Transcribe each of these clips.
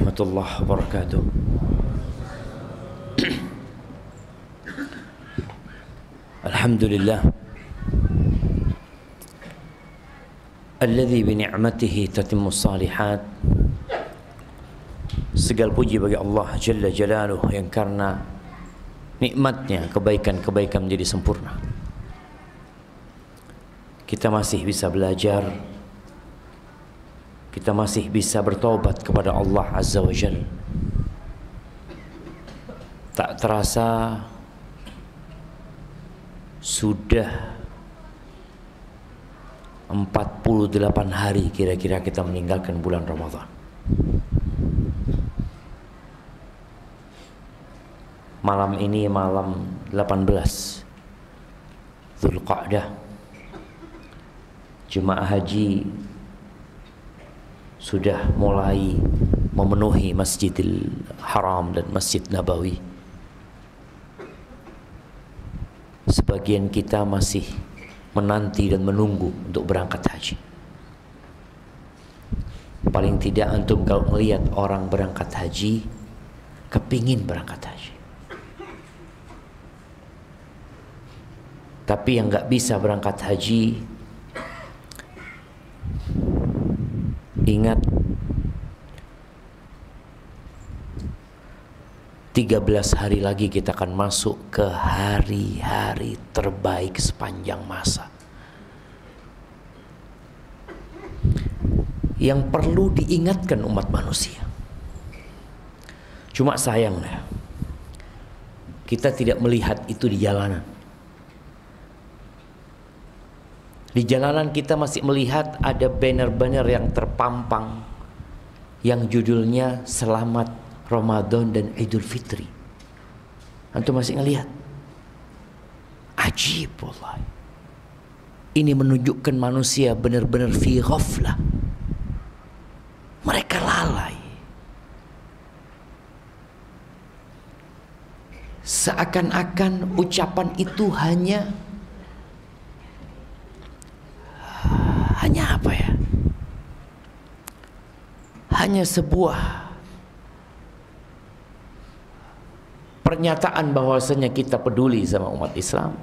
warahmatullahi wabarakatuh. Alhamdulillah alladzi bi ni'matihi tatimmu shalihat. Segala puji bagi Allah Jalla Jalaluhu yang karena nikmatnya kebaikan-kebaikan menjadi sempurna. Kita masih bisa belajar, kita masih bisa bertaubat kepada Allah Azza wa Jalla. Tak terasa sudah 48 hari kira-kira kita meninggalkan bulan Ramadan. Malam ini malam 18 Dzulqa'dah. Jemaah haji sudah mulai memenuhi Masjidil Haram dan Masjid Nabawi. Sebagian kita masih menanti dan menunggu untuk berangkat haji. Paling tidak antum kalau melihat orang berangkat haji, kepingin berangkat haji. Tapi yang gak bisa berangkat haji, ingat 13 hari lagi kita akan masuk ke hari-hari terbaik sepanjang masa. Yang perlu diingatkan umat manusia. Cuma sayangnya kita tidak melihat itu di jalanan. Di jalanan kita masih melihat ada banner-banner yang terpampang yang judulnya Selamat Ramadan dan Idul Fitri. Antum masih ngelihat? Ajib wallahi. Ini menunjukkan manusia benar-benar fi ghaflah. Mereka lalai. Seakan-akan ucapan itu hanya apa ya? Hanya sebuah pernyataan bahwasanya kita peduli sama umat Islam.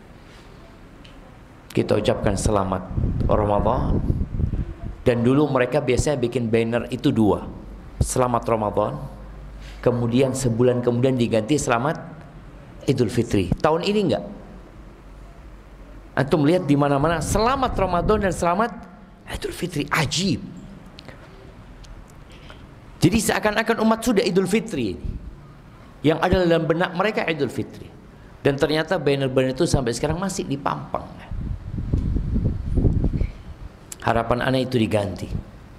Kita ucapkan selamat Ramadan. Dan dulu mereka biasanya bikin banner itu dua. Selamat Ramadan. Kemudian sebulan kemudian diganti selamat Idul Fitri. Tahun ini enggak? Antum lihat di mana-mana selamat Ramadan dan selamat Idul Fitri. Ajib. Jadi seakan-akan umat sudah Idul Fitri. Yang ada dalam benak mereka Idul Fitri. Dan ternyata banner-banner itu sampai sekarang masih dipampang. Harapan anak itu diganti.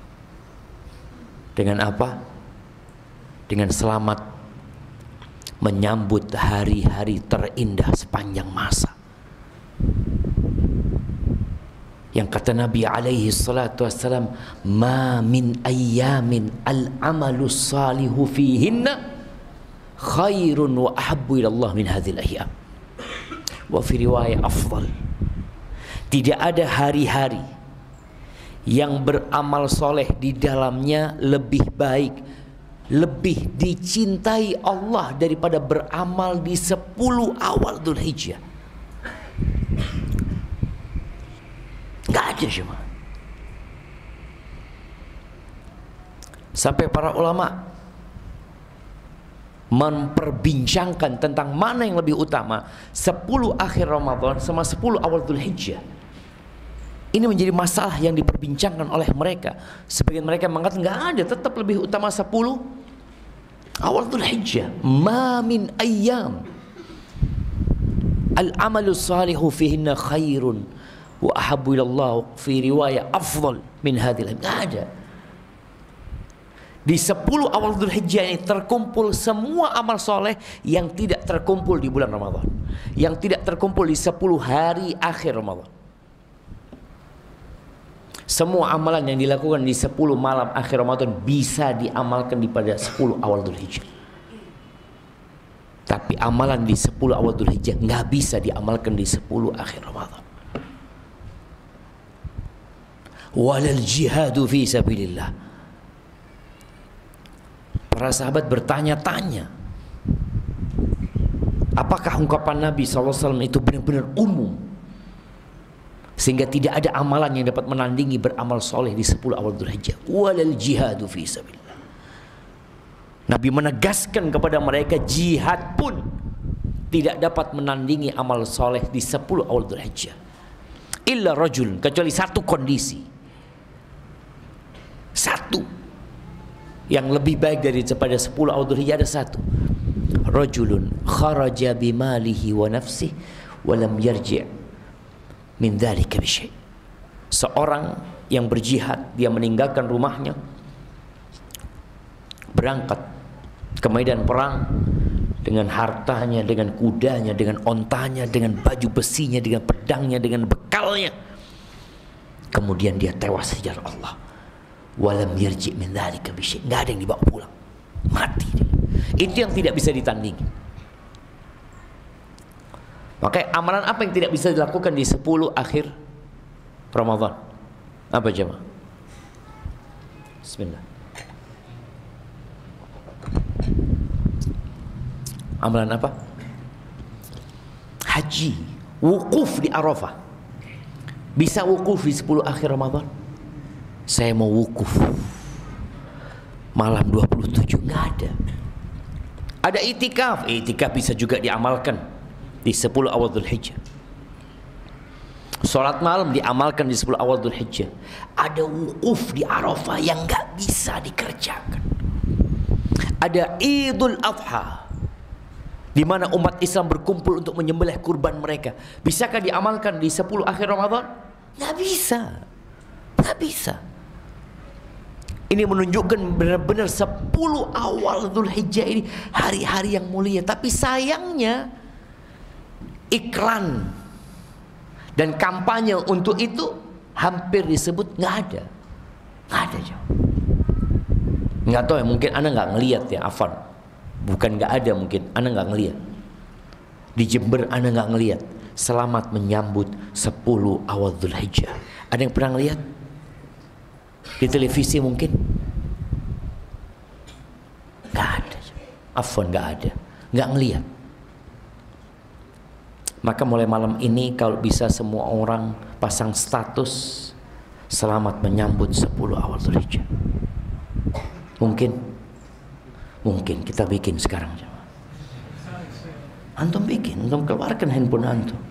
Dengan apa? Dengan selamat menyambut hari-hari terindah sepanjang masa. Yang kata Nabi alaihi salatu wassalam, ma min ayyamin al-amalu salihu fihinna khairun wa ahabbu ila Allah min hadhil ayyam. Wa fi riwayah afdal. Tidak ada hari-hari yang beramal soleh di dalamnya lebih baik, lebih dicintai Allah daripada beramal di 10 awal Dzulhijjah. Enggak ada cuma. Sampai para ulama memperbincangkan tentang mana yang lebih utama, 10 akhir Ramadan sama 10 awal Dzulhijjah. Ini menjadi masalah yang diperbincangkan oleh mereka. Sebagian mereka mengatakan enggak ada, tetap lebih utama 10 awal Dzulhijjah. Ma min ayyam al-amalu salihu fihinna khairun wa ahabbu ilallah fi riwayah afdal min hadhil. Enggak ada. Di 10 awal Dzulhijjah ini terkumpul semua amal soleh yang tidak terkumpul di bulan Ramadan, yang tidak terkumpul di 10 hari akhir Ramadan. Semua amalan yang dilakukan di 10 malam akhir Ramadan bisa diamalkan di pada 10 awal Dzulhijjah. Tapi amalan di 10 awal Dzulhijjah nggak bisa diamalkan di 10 akhir Ramadan. Walal jihadu fi sabilillah. para sahabat bertanya-tanya, apakah ungkapan Nabi SAW itu benar-benar umum, sehingga tidak ada amalan yang dapat menandingi beramal soleh di 10 awal Dzulhijjah. Walal jihadu fi sabilillah. Nabi menegaskan kepada mereka, jihad pun tidak dapat menandingi amal soleh di 10 awal Dzulhijjah. Illa rajul, kecuali satu kondisi. Satu yang lebih baik daripada 10 awal Dzulhijjah, ada satu. Rajulun kharaja bimalihi wa nafsihi wa lam yarji' min dzalika bi syai'. Seorang yang berjihad, dia meninggalkan rumahnya, berangkat ke medan perang dengan hartanya, dengan kudanya, dengan ontanya, dengan baju besinya, dengan pedangnya, dengan bekalnya. Kemudian dia tewas di jalan Allah. Walam yarji' min dzalika bi syai'. Enggak ada yang dibawa pulang. Mati dia. Itu yang tidak bisa ditandingi. Maka amalan apa yang tidak bisa dilakukan di 10 akhir Ramadan? Apa jemaah? Bismillah. Amalan apa? Haji, wukuf di Arafah. Bisa wukuf di 10 akhir Ramadan? Saya mau wukuf malam 27, nggak ada. Ada itikaf, itikaf bisa juga diamalkan di 10 awal Dzulhijjah. Salat malam diamalkan di 10 awal Dzulhijjah. Ada wukuf di Arafah yang nggak bisa dikerjakan. Ada Idul Adha, di mana umat Islam berkumpul untuk menyembelih kurban mereka. Bisakah diamalkan di 10 akhir Ramadan? Nggak bisa. Nggak bisa. Ini menunjukkan benar-benar 10 awal Dzulhijjah ini hari-hari yang mulia. Tapi sayangnya iklan dan kampanye untuk itu hampir disebut nggak ada. Nggak ada, jauh. Nggak tahu ya, mungkin Anda nggak ngelihat ya, Afan. Bukan nggak ada, mungkin Anda nggak ngelihat. Di Jember Anda nggak ngelihat. Selamat menyambut 10 awal Dzulhijjah. Ada yang pernah ngelihat? Di televisi mungkin? Nggak ada. Afwan, nggak ada. Nggak ngelihat. Maka mulai malam ini kalau bisa semua orang pasang status selamat menyambut 10 awal Dzulhijjah. Mungkin? Mungkin kita bikin sekarang. Antum bikin, antum keluarkan handphone antum.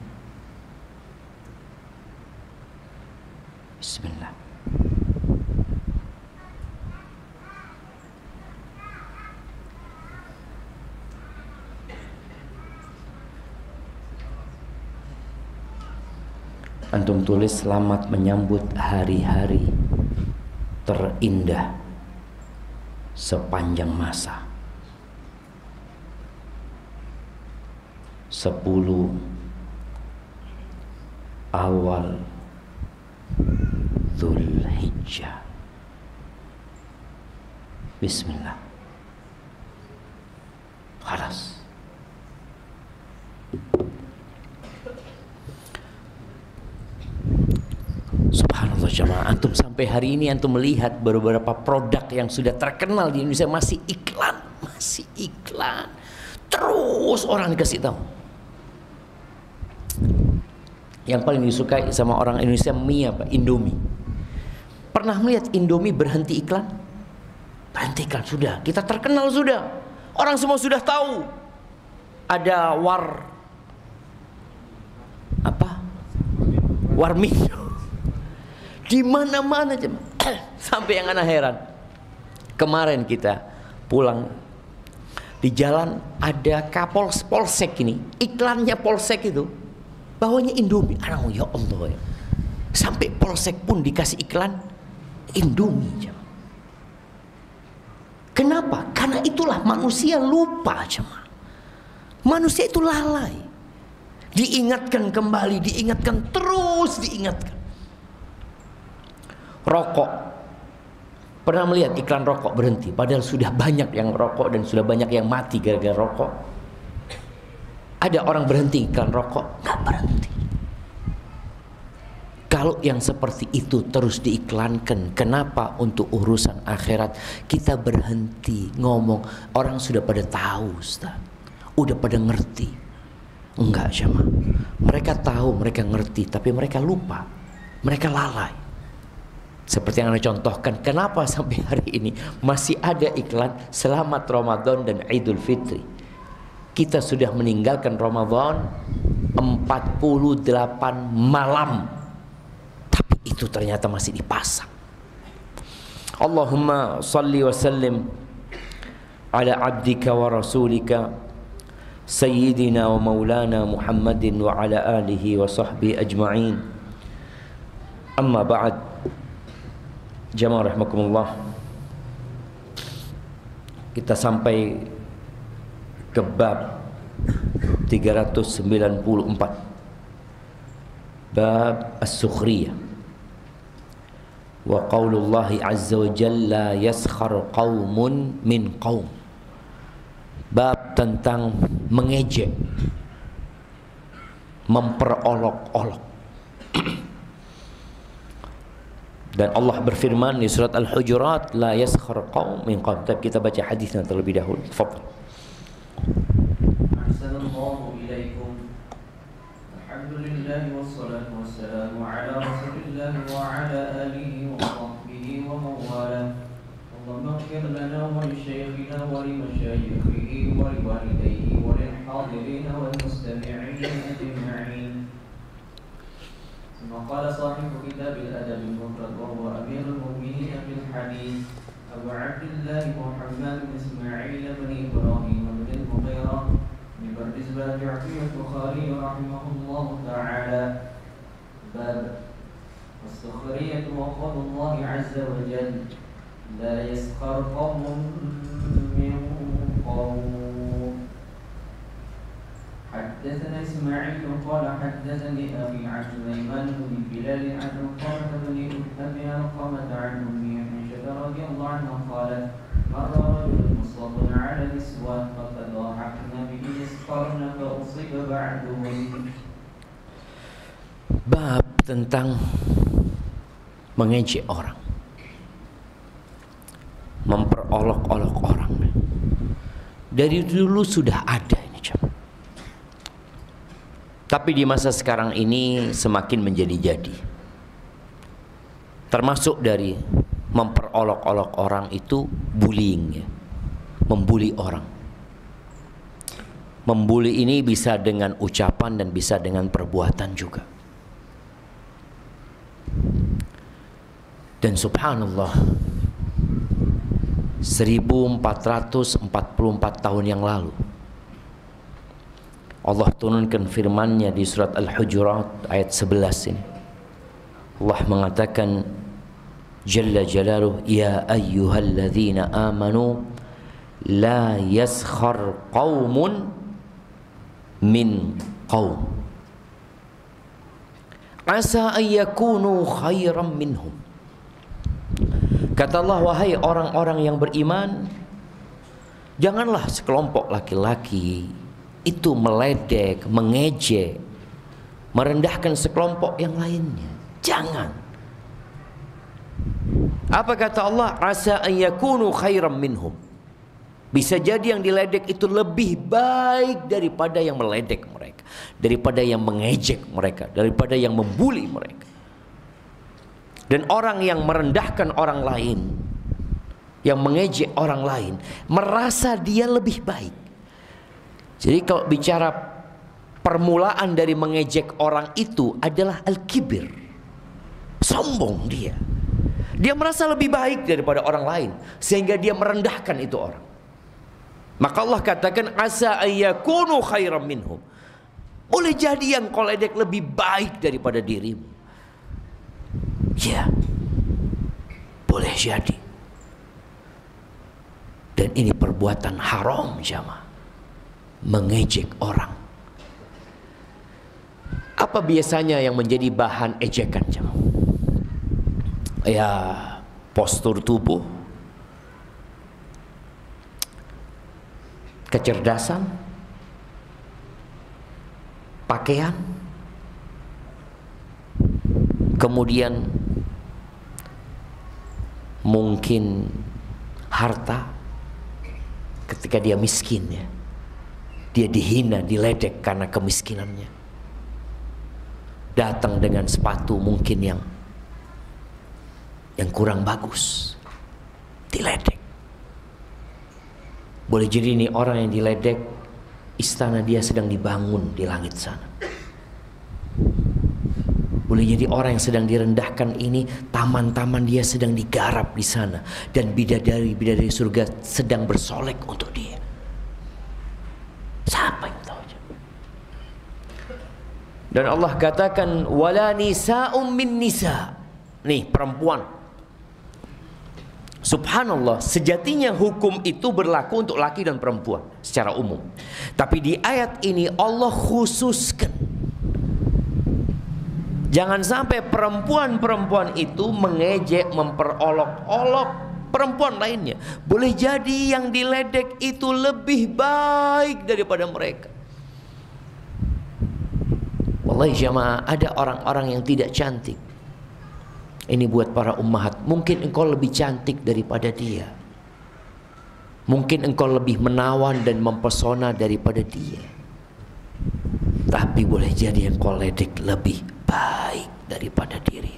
Bismillah. Antum tulis selamat menyambut hari-hari terindah sepanjang masa. 10 awal Dzulhijjah. Bismillah. Khalas. Subhanallah jemaah, antum sampai hari ini antum melihat beberapa produk yang sudah terkenal di Indonesia masih iklan. Terus orang dikasih tahu. Yang paling disukai sama orang Indonesia mie apa? Indomie. Pernah melihat Indomie berhenti iklan? Berhenti iklan sudah. Kita terkenal sudah. Orang semua sudah tahu. Ada Warmindo. Di mana-mana sampai yang anak heran. Kemarin kita pulang di jalan ada Polsek ini, iklannya Polsek itu bawahnya Indomie. Ya Allah ya. Sampai Polsek pun dikasih iklan Indomie. Kenapa? Karena itulah manusia lupa, manusia itu lalai. Diingatkan kembali, diingatkan terus, diingatkan. Rokok, pernah melihat iklan rokok berhenti? Padahal sudah banyak yang rokok dan sudah banyak yang mati gara-gara rokok. Ada orang berhenti iklan rokok? Nggak berhenti. Kalau yang seperti itu terus diiklankan, kenapa untuk urusan akhirat kita berhenti ngomong? Orang sudah pada tahu, Ustaz. Udah pada ngerti. Enggak, jemaah. Mereka tahu, mereka ngerti, tapi mereka lupa. Mereka lalai. Seperti yang Anda contohkan, kenapa sampai hari ini masih ada iklan selamat Ramadan dan Idul Fitri? Kita sudah meninggalkan Ramadan 48 malam. Itu ternyata masih dipasang. Allahumma salli wa sallim ala abdika wa rasulika sayyidina wa maulana Muhammadin wa ala alihi wa sahbihi ajma'in. Amma ba'd. Jamaah rahimakumullah. Kita sampai ke bab 394. Bab as-sukhriyah. Wa qaulullahi azza wa jalla yaskhar qaumun min qaum. Bab tentang mengejek, memperolok-olok. Dan Allah berfirman di surat Al-Hujurat, la yaskhar qaum min qaum. Kita baca hadisnya terlebih dahulu. Tafadhal. Assalamualaikum ilaikum. Alhamdulillah wassalatu wassalamu ala Rasulillah wa ala alihi wa sahbihi wa mawala. Allahumma ighfir lana wa li shaykhina wa li mashayikhihi wa li walidayhi wa lil hadirin wal mustami'in ajma'in. ثم قال صاحب كتاب الأدب المفرد وهو أمير المؤمنين في الحديث أبو عبد الله محمد بن إسماعيل بن إبراهيم بن المغيرة بن بردزبة الجعفي البخاري رحمه الله تعالى. باب السخرية وقول الله عز وجل لا يسخر قوم من قوم. حدثنا إسماعيل قال حدثني أبي عن سليمان بن بلال عن علقمة بن أبي علقمة عن أمي عائشة رضي الله عنها قالت مر رجل مصاب على نسوة فتضاحكن به يسخرن فأصيب بعدهن. Bab tentang mengejek orang, memperolok-olok orang. Dari dulu sudah ada ini, jemaah. Tapi di masa sekarang ini semakin menjadi-jadi. Termasuk dari memperolok-olok orang itu bullying, ya. Membuli orang. Membuli ini bisa dengan ucapan dan bisa dengan perbuatan juga. Dan subhanallah, 1444 tahun yang lalu Allah turunkan firman-Nya di surat Al-Hujurat ayat 11 ini. Allah mengatakan Jalla Jalaluhu, ya ayyuhalladzina amanu la yaskhar qaumun min qaum asa an yakunu khairan minhum. Kata Allah, wahai orang-orang yang beriman, janganlah sekelompok laki-laki itu meledek, mengejek, merendahkan sekelompok yang lainnya. Jangan. Apa kata Allah? Asa an yakunu khairan minhum. Bisa jadi yang diledek itu lebih baik daripada yang meledek mereka, daripada yang mengejek mereka, daripada yang membuli mereka. Dan orang yang merendahkan orang lain, yang mengejek orang lain, merasa dia lebih baik. Jadi kalau bicara permulaan dari mengejek orang itu adalah al-kibir, sombong dia. Dia merasa lebih baik daripada orang lain, sehingga dia merendahkan itu orang. Maka Allah katakan asa ayyakunu khairan minhum. Boleh jadi yang kau ledek lebih baik daripada dirimu. Ya, boleh jadi. Dan ini perbuatan haram, jamaah. Mengejek orang. Apa biasanya yang menjadi bahan ejekan, jemaah? Ya, postur tubuh, kecerdasan, pakaian, Kemudian mungkin harta, ketika dia miskin ya, dia dihina, diledek karena kemiskinannya. Datang dengan sepatu mungkin yang kurang bagus, diledek. Boleh jadi ini orang yang diledek, istana dia sedang dibangun di langit sana. Boleh jadi orang yang sedang direndahkan ini, taman-taman dia sedang digarap di sana, dan bidadari-bidadari surga sedang bersolek untuk dia. Siapa yang tahu? Dan Allah katakan wala nisa'um min nisa'. Nih, perempuan. Subhanallah, sejatinya hukum itu berlaku untuk laki dan perempuan secara umum. Tapi di ayat ini Allah khususkan, jangan sampai perempuan-perempuan itu mengejek, memperolok-olok perempuan lainnya. Boleh jadi yang diledek itu lebih baik daripada mereka. Wallahi jamaah, ada orang-orang yang tidak cantik. Ini buat para ummahat, mungkin engkau lebih cantik daripada dia. Mungkin engkau lebih menawan dan mempesona daripada dia. Tapi boleh jadi engkau ledek lebih baik daripada diri.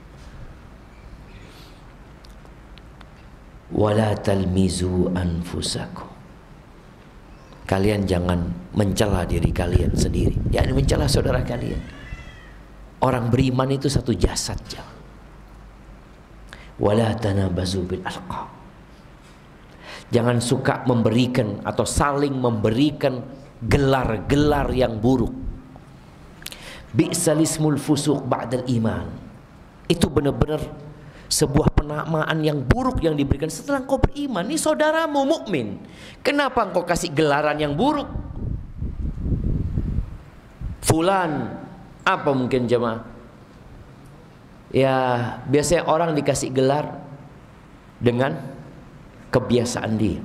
Wala talmizu anfusakum. Kalian jangan mencela diri kalian sendiri, jangan mencela saudara kalian. Orang beriman itu satu jasad, jangan. Wala tanabazu bil alqab. Jangan suka memberikan atau saling memberikan gelar-gelar yang buruk. Bi'sal ismul fusuq ba'dal iman. Itu benar-benar sebuah penamaan yang buruk yang diberikan setelah engkau beriman. Ini saudaramu mukmin, kenapa engkau kasih gelaran yang buruk? Fulan, apa mungkin jemaah? Ya, biasanya orang dikasih gelar dengan kebiasaan dia.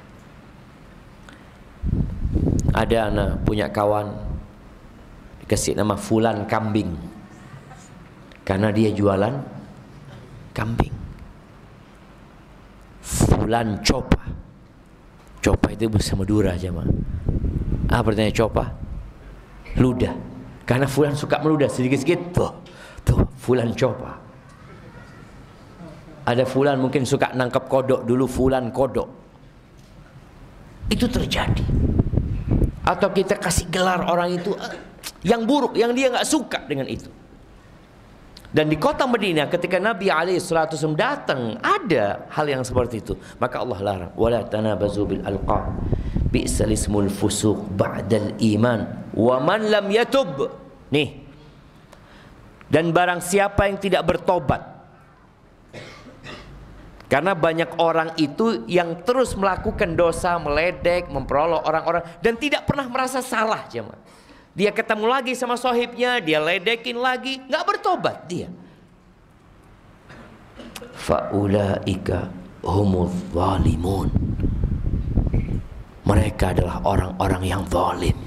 Ada anak punya kawan dikasih nama Fulan Kambing, karena dia jualan kambing. Fulan Copa. Copa itu bahasa Madura aja mah. Apa artinya copa? Ludah. Karena Fulan suka meludah sedikit-sedikit. Tuh Fulan Copa. Ada Fulan mungkin suka nangkap kodok, dulu Fulan Kodok. Itu terjadi. Atau kita kasih gelar orang itu yang buruk, yang dia nggak suka dengan itu. Dan di kota Madinah ketika Nabi SAW datang, ada hal yang seperti itu. Maka Allah larang, wala tanabazu bil alqab bi'sal ismul fusuq ba'dal iman wa man lam yatub. Nih, dan barang siapa yang tidak bertobat. Karena banyak orang itu yang terus melakukan dosa, meledek, memperolok orang-orang dan tidak pernah merasa salah, jemaah. Dia ketemu lagi sama sohibnya, dia ledekin lagi, nggak bertobat dia. Faulaika humuz zalimun. Mereka adalah orang-orang yang zalim.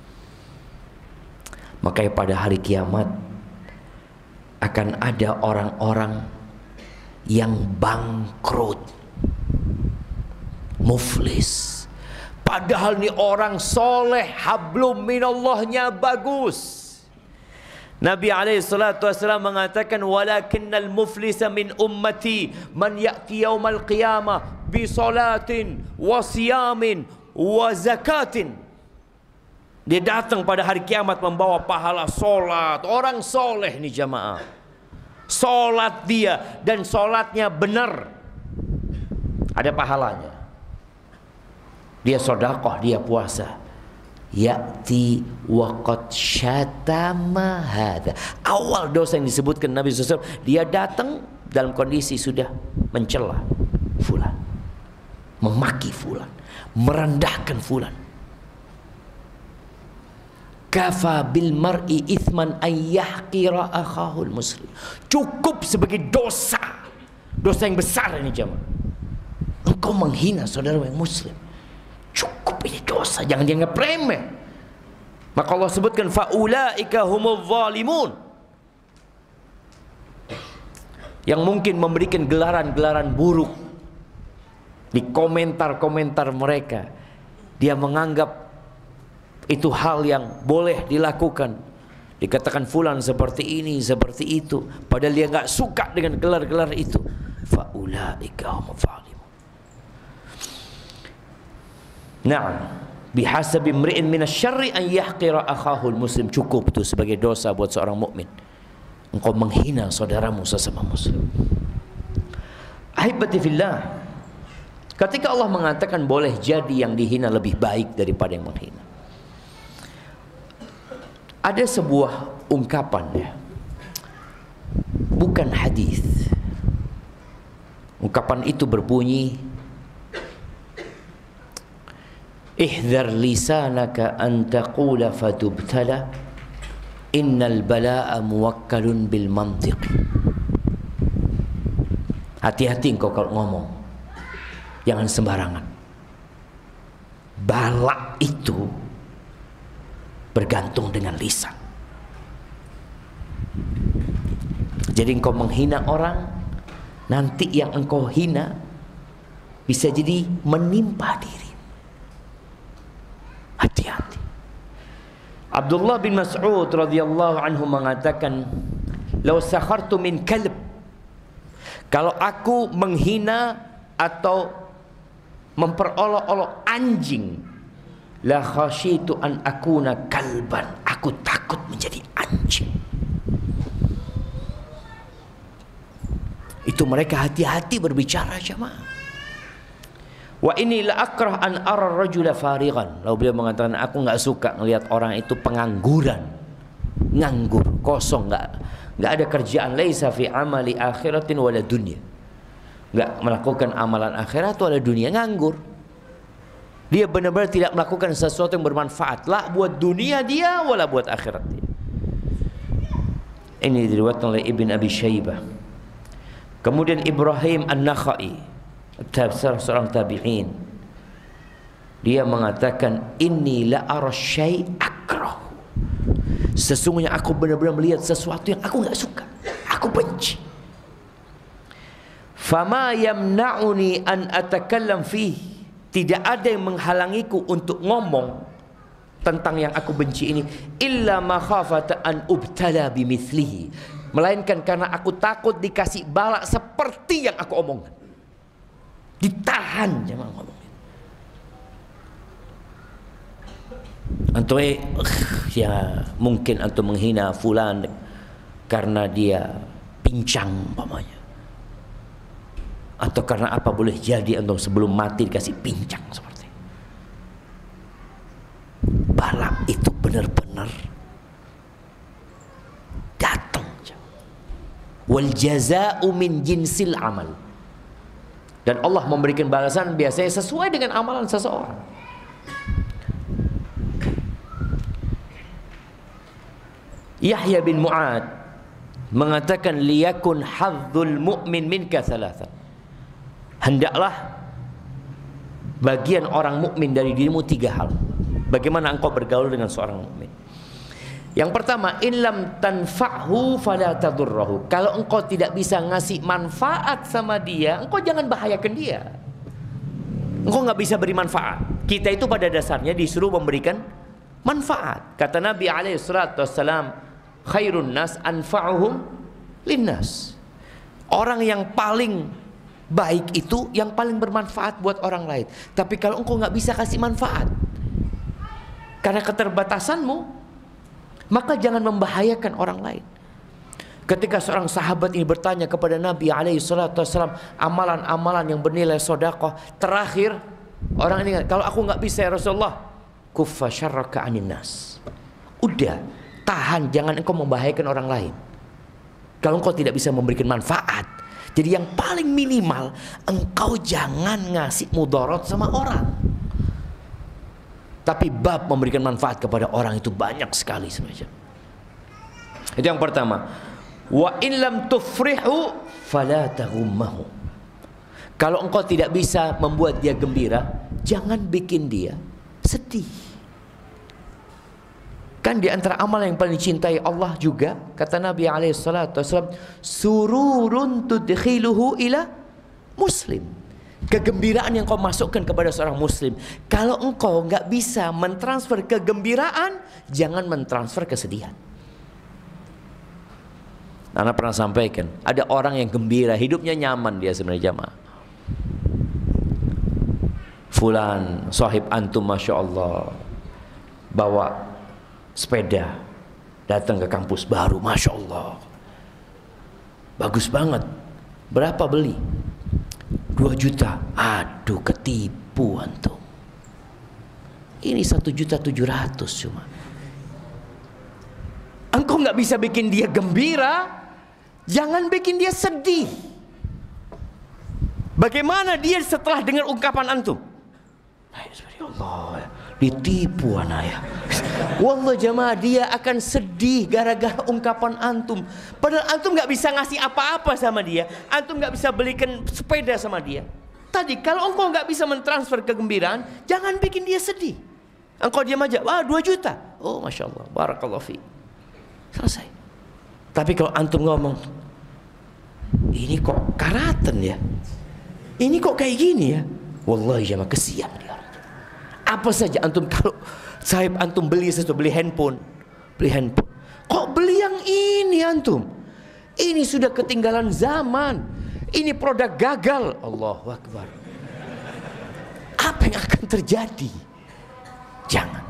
Makanya pada hari kiamat akan ada orang-orang yang bangkrut, muflis. Padahal nih orang soleh, hablum minallahnya bagus. Nabi SAW mengatakan, walakinnal muflisa min ummati man ya'ti yawmal qiyamah bi salatin wa siyamin wa zakatin. Dia datang pada hari kiamat membawa pahala solat. Orang soleh nih jamaah. Solat dia dan solatnya benar, ada pahalanya. Dia sedekah, dia puasa. Ya'ti waqad syatama hadza. Awal dosa yang disebutkan Nabi SAW, dia datang dalam kondisi sudah mencela fulan, memaki fulan, merendahkan fulan. Kafa bil mar'i ithman ayyahqira akhahul muslim. Cukup sebagai dosa, dosa yang besar ini jemaah, engkau menghina saudara yang muslim. Cukup ini dosa, jangan dianggap remeh. Maka Allah sebutkan faulaika humuz zalimun. yang mungkin memberikan gelaran-gelaran buruk di komentar-komentar mereka. Dia menganggap itu hal yang boleh dilakukan. Dikatakan fulan seperti ini, seperti itu, padahal dia nggak suka dengan gelar-gelar itu. Faulaika humul zalimun. Na'am, bihasabi imri'in minasyarri an yahqira akhahul muslim. Cukup itu sebagai dosa buat seorang mukmin. Engkau menghina saudaramu sesama muslim. Ahibati fillah, ketika Allah mengatakan boleh jadi yang dihina lebih baik daripada yang menghina, ada sebuah ungkapan ya, bukan hadis. Ungkapan itu berbunyi, ihdhar lisanaka an taqula fatubtala innal balaa muwakkalun bil mantiq. Hati-hati engkau kalau ngomong, jangan sembarangan. Bala itu bergantung dengan lisan. Jadi engkau menghina orang, nanti yang engkau hina bisa jadi menimpa diri. Hati-hati. Abdullah bin Mas'ud radhiyallahu anhu mengatakan, "Law sakhartu min kalb." Kalau aku menghina atau memperolok-olok anjing, la khasyitu an akuna kalban. Aku takut menjadi anjing. Itu mereka hati-hati berbicara, jemaah. Wa inni la akrah an ara rajula farighan. Lalu beliau mengatakan, aku nggak suka melihat orang itu pengangguran, nganggur, kosong, nggak ada kerjaan. Laisa fi amali akhiratin wala dunya. Nggak melakukan amalan akhirat wala dunia, nganggur. Dia benar-benar tidak melakukan sesuatu yang bermanfaat, lah buat dunia dia wala buat akhirat dia. Ini diriwayatkan oleh Ibn Abi Syaibah. Kemudian Ibrahim An-Nakhai, seorang tabi'in, dia mengatakan, inni la ara syai' akrah. Sesungguhnya aku benar-benar melihat sesuatu yang aku nggak suka, aku benci. Fama yamna'uni an atakallam fihi. Tidak ada yang menghalangiku untuk ngomong tentang yang aku benci ini, illa makhafata an ubtala bimithlihi, melainkan karena aku takut dikasih bala seperti yang aku omongkan. Ditahan, jangan ngomong. Antum ya mungkin antum menghina fulan karena dia pincang umpamanya, atau karena apa, boleh jadi antum sebelum mati dikasih pincang seperti itu. Bala itu benar-benar datang. Wal jazaa'u min jinsil amal. Dan Allah memberikan balasan biasanya sesuai dengan amalan seseorang. Yahya bin Mu'ad mengatakan, liyakun hadzul mu'min minka thalatha. Hendaklah bagian orang mukmin dari dirimu 3 hal. Bagaimana engkau bergaul dengan seorang mukmin? Yang pertama, in lam tanfa'hu fala tadurrahu. Kalau engkau tidak bisa ngasih manfaat sama dia, engkau jangan bahayakan dia. Engkau nggak bisa beri manfaat. Kita itu pada dasarnya disuruh memberikan manfaat. Kata Nabi alaihissalam, khairun nas anfa'uhum linnas. Orang yang paling baik itu yang paling bermanfaat buat orang lain. Tapi kalau engkau nggak bisa kasih manfaat karena keterbatasanmu, maka jangan membahayakan orang lain. Ketika seorang sahabat ini bertanya kepada Nabi alaihissalam amalan-amalan yang bernilai sedekah, terakhir orang ini, kalau aku nggak bisa ya Rasulullah, kuffa syarraka anin nas. Udah, tahan, jangan engkau membahayakan orang lain. Kalau engkau tidak bisa memberikan manfaat, jadi yang paling minimal engkau jangan ngasih mudarat sama orang. Tapi bab memberikan manfaat kepada orang itu banyak sekali semacam. Itu yang pertama. Wa in lam tufrihu fala taghummahu. Kalau engkau tidak bisa membuat dia gembira, jangan bikin dia sedih. Kan di antara amal yang paling dicintai Allah juga, kata Nabi SAW, sururun tudkhiluhu ila muslim. Kegembiraan yang kau masukkan kepada seorang muslim. Kalau engkau nggak bisa mentransfer kegembiraan, jangan mentransfer kesedihan. Anak pernah sampaikan, ada orang yang gembira, hidupnya nyaman dia sebenarnya jamaah. Fulan, sahib antum Masya Allah, bawa sepeda datang ke kampus baru, Masya Allah, bagus banget. Berapa beli? 2 juta. Aduh, ketipu antum. Ini 1.700.000 cuma. Engkau nggak bisa bikin dia gembira, jangan bikin dia sedih. Bagaimana dia setelah dengar ungkapan antum? Allah, ditipu anak ya. Wallah jamaah, dia akan sedih gara-gara ungkapan antum. Padahal antum nggak bisa ngasih apa-apa sama dia. Antum nggak bisa belikan sepeda sama dia. Tadi kalau engkau nggak bisa mentransfer kegembiraan, jangan bikin dia sedih. Engkau diam aja, wah 2 juta. Oh Masya Allah, barakallahu fi. Selesai. Tapi kalau antum ngomong, ini kok karatan ya, ini kok kayak gini ya, wallahi jamaah kesian dia. Apa saja antum, kalau sahib antum beli sesuatu, beli handphone, kok beli yang ini antum? Ini sudah ketinggalan zaman, ini produk gagal. Allahu Akbar. Apa yang akan terjadi? Jangan.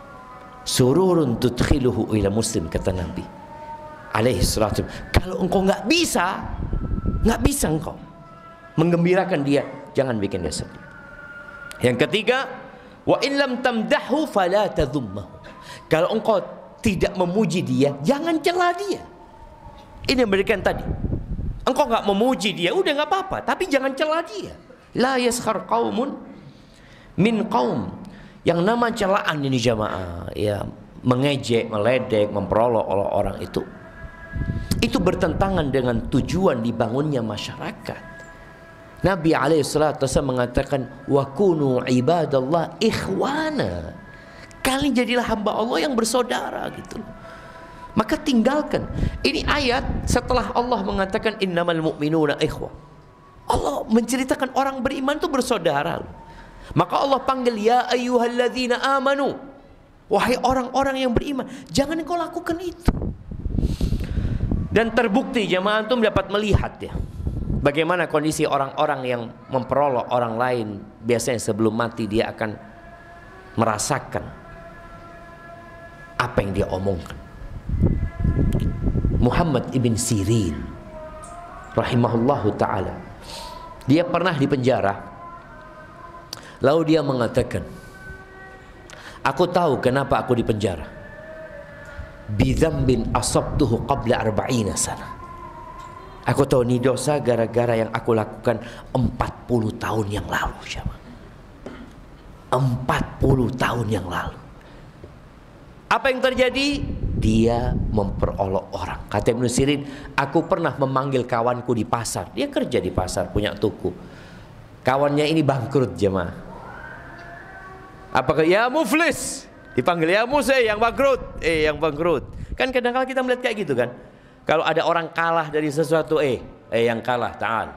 Sururun tudkhiluhu ila muslim, kata Nabi alaihi salatu. Kalau engkau nggak bisa engkau menggembirakan dia, jangan bikin dia sedih. Yang ketiga, wa in lam tamdahu fala tadhummahu. Kalau engkau tidak memuji dia, jangan cela dia. Ini yang berikan tadi. Engkau nggak memuji dia, udah nggak apa-apa, tapi jangan cela dia. La yaskhar qaumun min qaum. Yang nama celaan ini jamaah, ya, mengejek, meledek, memperolok-olok orang itu bertentangan dengan tujuan dibangunnya masyarakat. Nabi alaihissalatu mengatakan, wa kunu ibadallah ikhwana. Kalian jadilah hamba Allah yang bersaudara gitu. Maka tinggalkan. Ini ayat setelah Allah mengatakan innamal mu'minuna ikhwah. Allah menceritakan orang beriman itu bersaudara. Maka Allah panggil, ya ayyuhalladzina amanu, wahai orang-orang yang beriman, jangan kau lakukan itu. Dan terbukti jamaah antum dapat melihat ya, bagaimana kondisi orang-orang yang memperolok orang lain. Biasanya sebelum mati dia akan merasakan apa yang dia omongkan. Muhammad ibn Sirin rahimahullahu ta'ala, dia pernah di penjara. Lalu dia mengatakan, aku tahu kenapa aku di penjara. Bidzambin asabtuhu qabla 40 sana. Aku tahu ini dosa gara-gara yang aku lakukan 40 tahun yang lalu. 40 tahun yang lalu. Apa yang terjadi? Dia memperolok orang. Kata Ibnu Sirin, aku pernah memanggil kawanku di pasar. Dia kerja di pasar, punya toko. Kawannya ini bangkrut jemaah. Apakah ya muflis? Dipanggil ya musai, yang bangkrut. Yang bangkrut. Kan kadang-kadang kita melihat kayak gitu kan. Kalau ada orang kalah dari sesuatu, yang kalah, ta'al.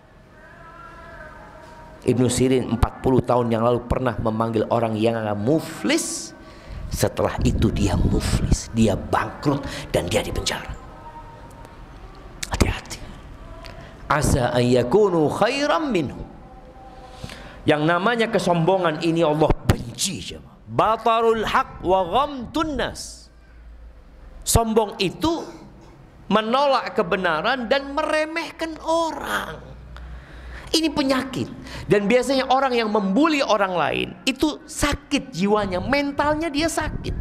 Ibnu Sirin 40 tahun yang lalu pernah memanggil orang yang muflis. Setelah itu dia muflis, dia bangkrut dan dia di penjara. Hati-hati. Asa an yakunu khairan minhu. Yang namanya kesombongan ini Allah benci. Batarul haq wa ghamtun nas. Sombong itu menolak kebenaran dan meremehkan orang. Ini penyakit. Dan biasanya orang yang membuli orang lain itu sakit jiwanya, mentalnya dia sakit.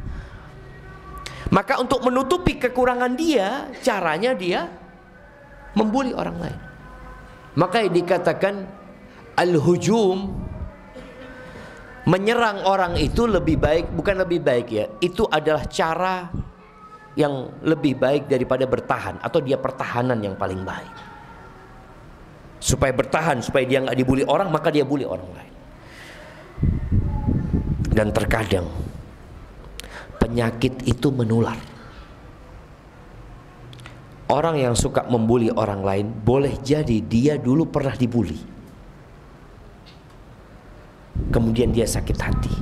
Maka untuk menutupi kekurangan dia, caranya dia membuli orang lain. Maka dikatakan al-hujum, menyerang orang itu lebih baik, bukan lebih baik ya, itu adalah cara yang lebih baik daripada bertahan, atau dia pertahanan yang paling baik. Supaya bertahan, supaya dia nggak dibully orang, maka dia bully orang lain. Dan terkadang penyakit itu menular. Orang yang suka membuli orang lain, boleh jadi dia dulu pernah dibuli, kemudian dia sakit hati.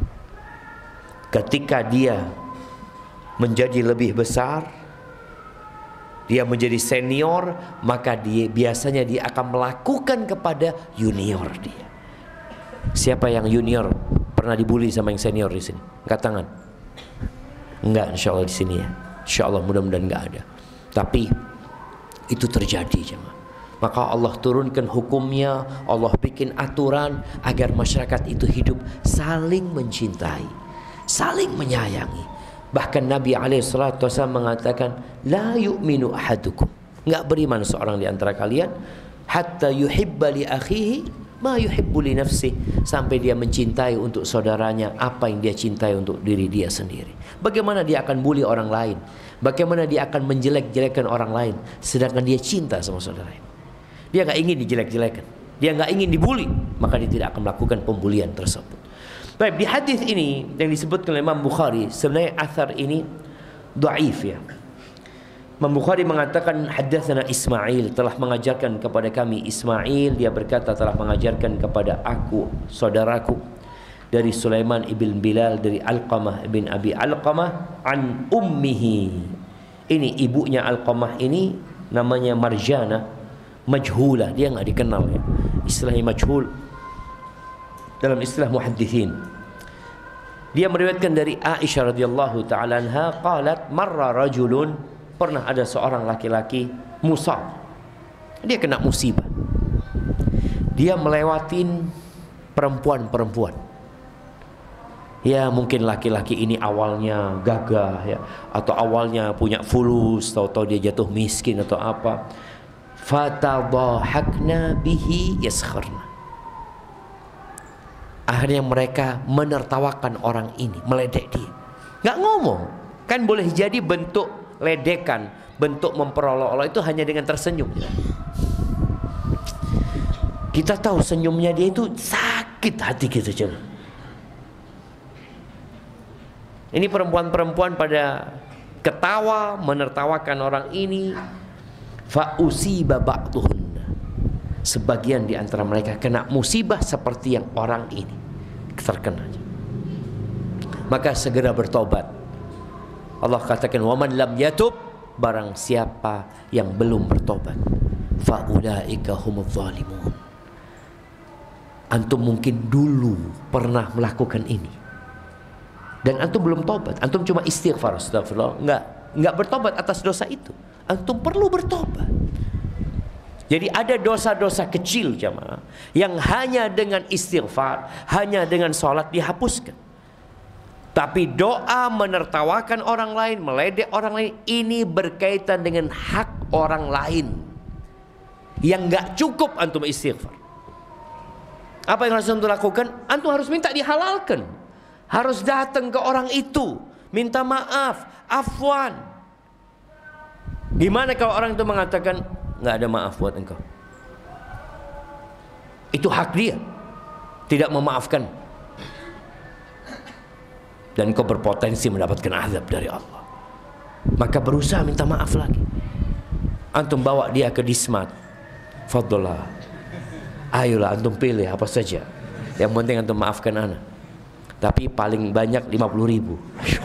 Ketika dia menjadi lebih besar, dia menjadi senior, maka biasanya dia akan melakukan kepada junior dia. Siapa yang junior pernah dibully sama yang senior di sini? Angkat tangan. Enggak, insya Allah di sini ya. Insya Allah mudah-mudahan enggak ada. Tapi itu terjadi jemaah. Maka Allah turunkan hukumnya, Allah bikin aturan agar masyarakat itu hidup saling mencintai, saling menyayangi. Bahkan Nabi SAW mengatakan, la yu'minu ahadukum, enggak beriman seorang di antara kalian hatta yuhibba li akhihi ma yuhibbu li nafsi, sampai dia mencintai untuk saudaranya apa yang dia cintai untuk diri dia sendiri. Bagaimana dia akan bully orang lain? Bagaimana dia akan menjelek-jelekan orang lain sedangkan dia cinta sama saudaranya? Dia nggak ingin dijelek-jelekan, dia nggak ingin dibully, maka dia tidak akan melakukan pembulian tersebut. Baik, di hadis ini yang disebutkan oleh Imam Bukhari, sebenarnya athar ini dhaif ya. Imam Bukhari mengatakan haddatsana Ismail, telah mengajarkan kepada kami Ismail, dia berkata telah mengajarkan kepada aku saudaraku dari Sulaiman ibn Bilal dari Alqamah ibn Abi Alqamah an ummihi. Ini ibunya Alqamah ini namanya Marjana, majhulah, dia enggak dikenal ya. Istilahnya majhul dalam istilah muhadditsin. Dia meriwayatkan dari Aisyah radhiyallahu taala anha qalat marra rajulun, pernah ada seorang laki-laki musab, dia kena musibah, dia melewatin perempuan-perempuan. Ya mungkin laki-laki ini awalnya gagah ya, atau awalnya punya fulus, tahu-tahu dia jatuh miskin atau apa. Fatadhahakna bihi yaskharna, akhirnya mereka menertawakan orang ini, meledek dia. Nggak ngomong, kan boleh jadi bentuk ledekan, bentuk memperolok-olok itu hanya dengan tersenyum. Kita tahu senyumnya dia itu sakit hati kita coba. Ini perempuan-perempuan pada ketawa menertawakan orang ini. Fa usiba ba'dhunna, sebagian di antara mereka kena musibah seperti yang orang ini terkena. Maka segera bertobat. Allah katakan waman lam yatub, barang siapa yang belum bertobat, fa ulaika humudz zalimun. Antum mungkin dulu pernah melakukan ini dan antum belum tobat, antum cuma istighfar, astagfirullah, enggak bertobat atas dosa itu. Antum perlu bertobat. Jadi ada dosa-dosa kecil jemaah yang hanya dengan istighfar, hanya dengan sholat dihapuskan. Tapi doa menertawakan orang lain, meledek orang lain, ini berkaitan dengan hak orang lain yang nggak cukup antum istighfar. Apa yang harus antum lakukan? Antum harus minta dihalalkan, harus datang ke orang itu, minta maaf, afwan. Gimana kalau orang itu mengatakan nggak ada maaf buat engkau? Itu hak dia, tidak memaafkan, dan kau berpotensi mendapatkan azab dari Allah. Maka berusaha minta maaf lagi. Antum bawa dia ke Dismat, fadlullah, ayolah antum pilih apa saja, yang penting antum maafkan ana, tapi paling banyak 50.000.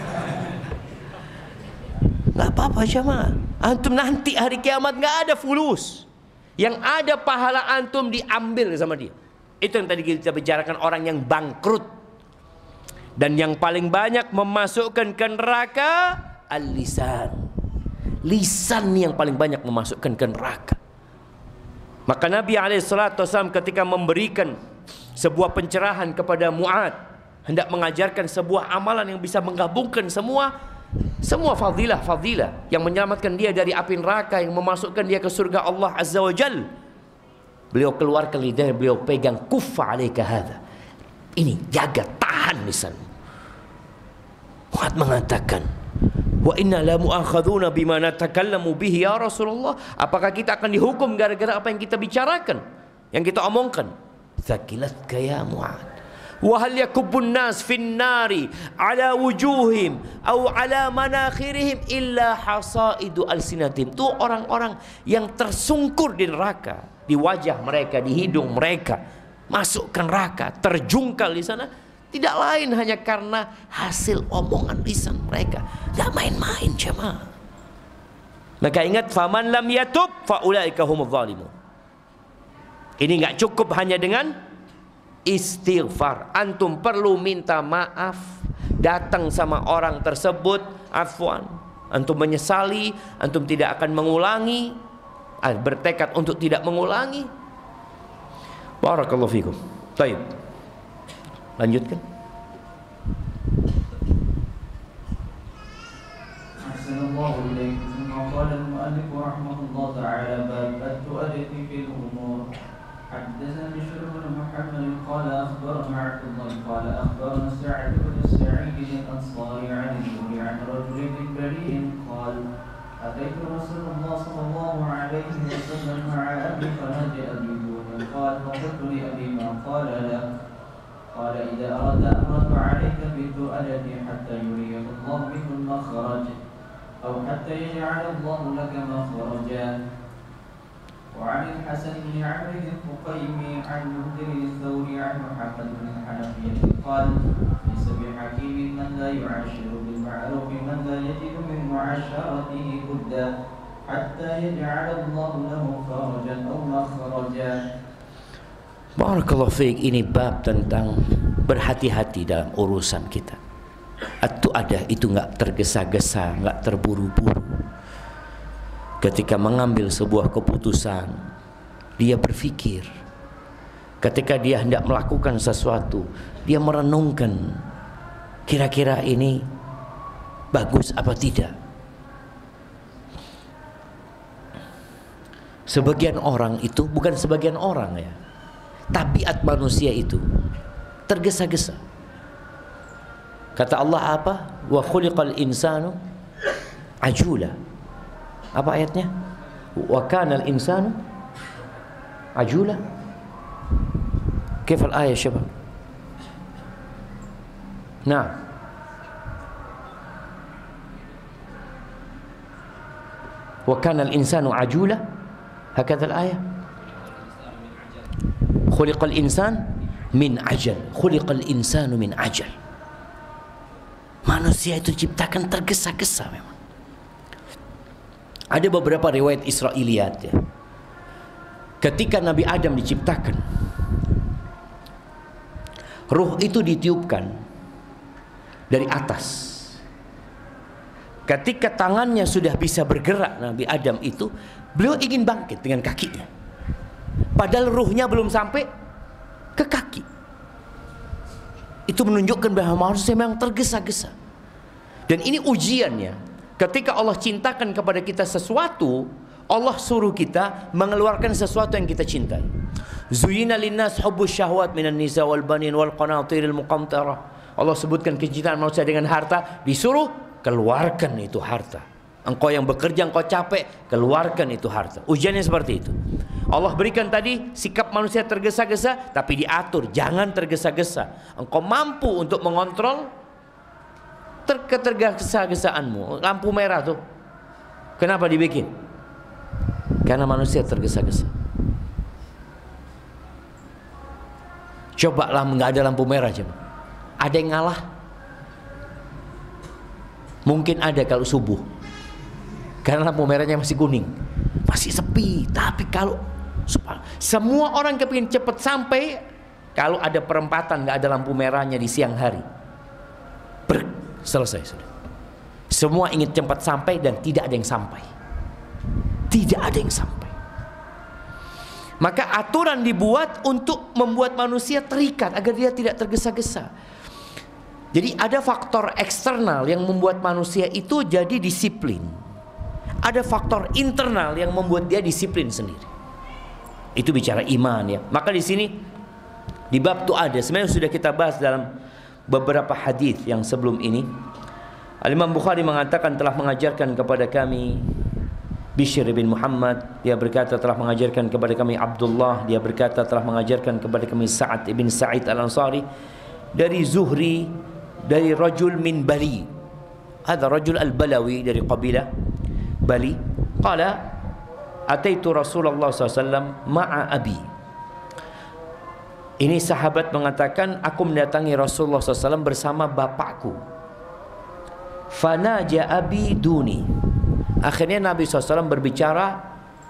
Nggak apa-apa jemaah. Antum nanti hari kiamat nggak ada fulus, yang ada pahala antum diambil sama dia. Itu yang tadi kita bicarakan, orang yang bangkrut. Dan yang paling banyak memasukkan ke neraka al-lisan. Lisan yang paling banyak memasukkan ke neraka. Maka Nabi SAW ketika memberikan sebuah pencerahan kepada Mu'ad, hendak mengajarkan sebuah amalan yang bisa menggabungkan semua fadilah yang menyelamatkan dia dari api neraka, yang memasukkan dia ke surga Allah Azza wa Jal. Beliau keluarkan lidah, beliau pegang, kuffa alaika hadha, ini jaga, tahan lisanmu. Mu'ad mengatakan, wa inna la mu'akhaduna bima natakallamu bihi ya Rasulullah, apakah kita akan dihukum gara-gara apa yang kita bicarakan, yang kita omongkan? Thaqilatka ya Mu'ad, Wa hal yakubbun nas fin nari ala wujuhim au ala manakhirihim illa hasaidu alsinatim. Itu orang-orang yang tersungkur di neraka, di wajah mereka, di hidung mereka, masuk ke neraka, terjungkal di sana, tidak lain hanya karena hasil omongan lisan mereka. Tidak main-main jemaah. Maka ingat, faman lam yatub fa ulaika humudz zalimun. Ini enggak cukup hanya dengan istighfar. Antum perlu minta maaf, datang sama orang tersebut, afwan, antum menyesali, antum tidak akan mengulangi, bertekad untuk tidak mengulangi. Barakallahu fikum. Baik, lanjutkan. Assalamualaikum warahmatullahi wabarakatuh. حدثنا بشر بن محمد قال اخبرنا عبد الله قال اخبرنا سعد بن سعيد الانصاري عن الزهري عن رجل من بريء قال اتيت رسول الله صلى الله عليه وسلم مع ابي فنجا بدون قال فقلت لابي ما قال له قال اذا اردت امرت عليك بالتؤلة حتى يريك الله منه المخرج او حتى يجعل الله لك مخرجا. وعن الحسن بن عمرو الفقيمي عن منذر الثوري عن محمد بن الحنفية قال ليس بحكيم من لا يعاشر بالمعروف من لا يجد من معاشرته بدا حتى يجعل الله له فرجا أو مخرجا. Barakallahu fiik. Ini bab tentang berhati-hati dalam urusan kita. At-tu'adah itu enggak tergesa-gesa, enggak terburu-buru. Ketika mengambil sebuah keputusan, dia berpikir. Ketika dia hendak melakukan sesuatu, dia merenungkan, kira-kira ini bagus apa tidak. Sebagian orang itu, bukan sebagian orang ya, tabiat manusia itu tergesa-gesa. Kata Allah apa? Wa khuliqal insanu ajula. Apa ayatnya? Wa kana al-insanu ajula. Kaifa al-ayah syabab? Nah, wa kana al-insanu ajula. Hakadha al-ayah. Khuliqal insan min ajal. Khuliqal insanu min ajal. Manusia itu diciptakan tergesa-gesa memang. Ada beberapa riwayat Israiliyat ya. Ketika Nabi Adam diciptakan, ruh itu ditiupkan dari atas. Ketika tangannya sudah bisa bergerak Nabi Adam itu, beliau ingin bangkit dengan kakinya. Padahal ruhnya belum sampai ke kaki. Itu menunjukkan bahwa manusia memang tergesa-gesa. Dan ini ujiannya. Ketika Allah cintakan kepada kita sesuatu, Allah suruh kita mengeluarkan sesuatu yang kita cintai. Zuyina linnas hubbus syahwat minan nisa wal banin wal qanatiril muqantarah. Allah sebutkan kecintaan manusia dengan harta, disuruh keluarkan itu harta. Engkau yang bekerja, engkau capek, keluarkan itu harta. Ujiannya seperti itu. Allah berikan tadi sikap manusia tergesa-gesa, tapi diatur, jangan tergesa-gesa. Engkau mampu untuk mengontrol ketergesa-gesaanmu. Lampu merah tuh, kenapa dibikin? Karena manusia tergesa-gesa. Coba lah nggak ada lampu merah coba. Ada yang ngalah? Mungkin ada kalau subuh, karena lampu merahnya masih kuning, masih sepi. Tapi kalau semua orang kepingin cepat sampai, kalau ada perempatan nggak ada lampu merahnya di siang hari, selesai sudah. Semua ingin cepat sampai dan tidak ada yang sampai. Tidak ada yang sampai. Maka aturan dibuat untuk membuat manusia terikat agar dia tidak tergesa-gesa. Jadi ada faktor eksternal yang membuat manusia itu jadi disiplin. Ada faktor internal yang membuat dia disiplin sendiri. Itu bicara iman ya. Maka di sini di bab itu ada. Sebenarnya sudah kita bahas dalam beberapa hadis yang sebelum ini. Al-Imam Bukhari mengatakan telah mengajarkan kepada kami Bishr bin Muhammad, dia berkata telah mengajarkan kepada kami Abdullah, dia berkata telah mengajarkan kepada kami Sa'ad bin Sa'id al-Ansari, dari Zuhri, dari rajul min Bali. Ada rajul al-Balawi dari kabilah Bali. Qala ataitu Rasulullah SAW ma'a abi. Ini sahabat mengatakan, aku mendatangi Rasulullah SAW bersama bapakku. Fanaja abi duni. Akhirnya Nabi SAW berbicara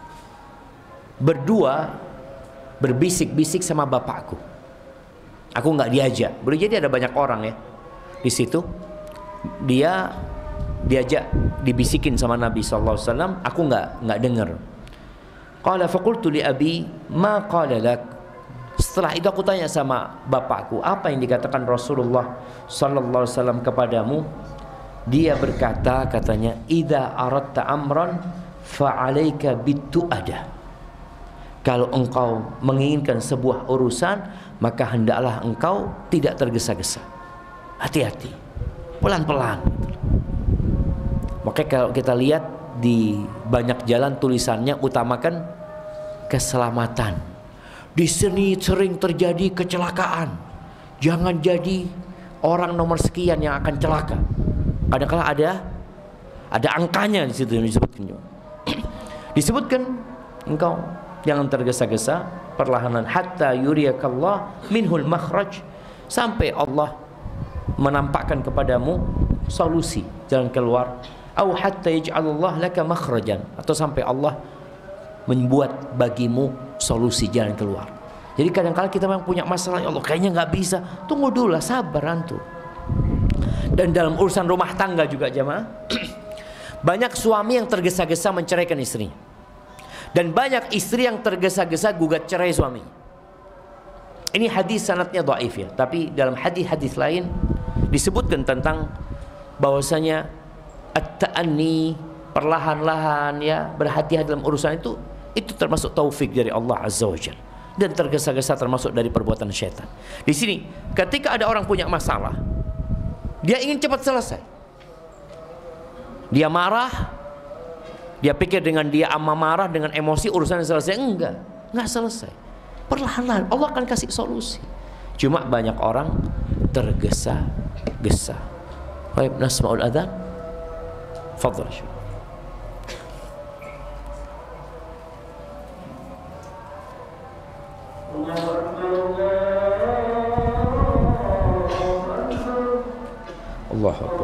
berdua, berbisik-bisik sama bapakku. Aku nggak diajak. Boleh jadi ada banyak orang ya di situ. Dia diajak, dibisikin sama Nabi SAW. Aku nggak dengar. Qala faqultu li abi ma qala lak. Setelah itu aku tanya sama bapakku, apa yang dikatakan Rasulullah SAW kepadamu? Dia berkata, katanya, idza aradta amran fa'alaika bitu'ada. Kalau engkau menginginkan sebuah urusan, maka hendaklah engkau tidak tergesa-gesa. Hati-hati, pelan-pelan. Makanya kalau kita lihat di banyak jalan tulisannya utamakan keselamatan. Di sini sering terjadi kecelakaan. Jangan jadi orang nomor sekian yang akan celaka. Kadang-kala ada angkanya di situ yang disebutkan. Disebutkan engkau jangan tergesa-gesa, perlahanan, hatta yuriyakallah minhul makhraj, sampai Allah menampakkan kepadamu solusi, jalan keluar. Au hatta yaj'alallah laka makhrajan, atau sampai Allah membuat bagimu solusi, jalan keluar. Jadi kadang-kala kita memang punya masalah, ya Allah kayaknya nggak bisa. Tunggu dulu lah, sabar antum. Dan dalam urusan rumah tangga juga jemaah, banyak suami yang tergesa-gesa menceraikan istrinya, dan banyak istri yang tergesa-gesa gugat cerai suami. Ini hadis sanadnya dhaif ya, tapi dalam hadis-hadis lain disebutkan tentang bahwasanya at-ta'anni, perlahan-lahan ya, berhati-hati dalam urusan itu termasuk taufik dari Allah Azza wa Jalla. Dan tergesa-gesa termasuk dari perbuatan syaitan. Di sini ketika ada orang punya masalah, dia ingin cepat selesai. Dia marah, dia pikir dengan dia marah, dengan emosi urusan selesai. Enggak selesai. Perlahan-lahan Allah akan kasih solusi. Cuma banyak orang tergesa-gesa. Baik, nasma'ul adzan. Fadhal. Allahu Akbar.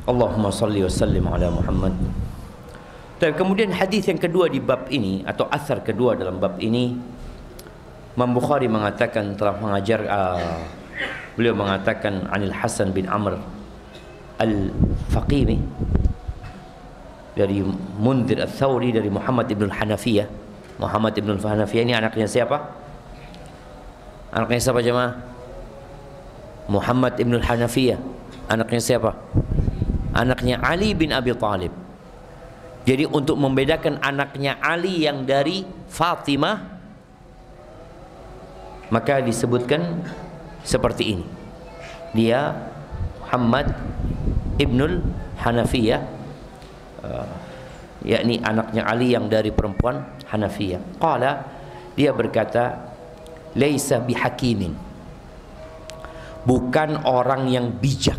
Allahumma salli wa sallim ala Muhammad. Dan kemudian hadis yang kedua di bab ini, atau asar kedua dalam bab ini, Imam Bukhari mengatakan, telah mengajar, beliau mengatakan Anil Hasan bin Amr Al-Faqimi, dari Munzir Al-Thawri, dari Muhammad ibn Hanafiyah. Muhammad ibn Hanafiyah ini anaknya siapa? Anaknya siapa jemaah? Muhammad ibn Hanafiyah. Anaknya siapa? Anaknya Ali bin Abi Thalib. Jadi untuk membedakan anaknya Ali yang dari Fatimah, maka disebutkan seperti ini. Dia Muhammad ibnul Hanafiyah, yakni anaknya Ali yang dari perempuan Hanafiyah. Qala, dia berkata, laisa bihakimin, bukan orang yang bijak,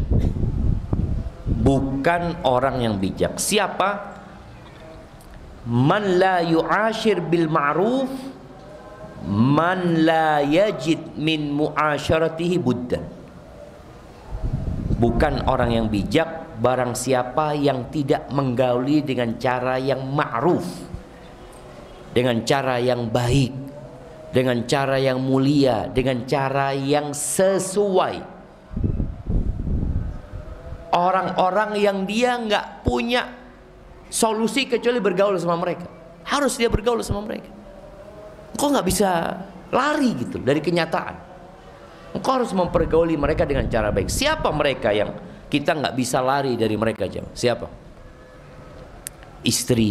bukan orang yang bijak. Siapa? Man la yu'ashir bil ma'ruf, man la yajid min mu'asyaratihi buddan. Bukan orang yang bijak barang siapa yang tidak menggauli dengan cara yang ma'ruf, dengan cara yang baik, dengan cara yang mulia, dengan cara yang sesuai. Orang-orang yang dia nggak punya solusi kecuali bergaul sama mereka, harus dia bergaul sama mereka. Engkau nggak bisa lari gitu dari kenyataan. Engkau harus mempergauli mereka dengan cara baik. Siapa mereka yang kita nggak bisa lari dari mereka, jam? Siapa? Istri.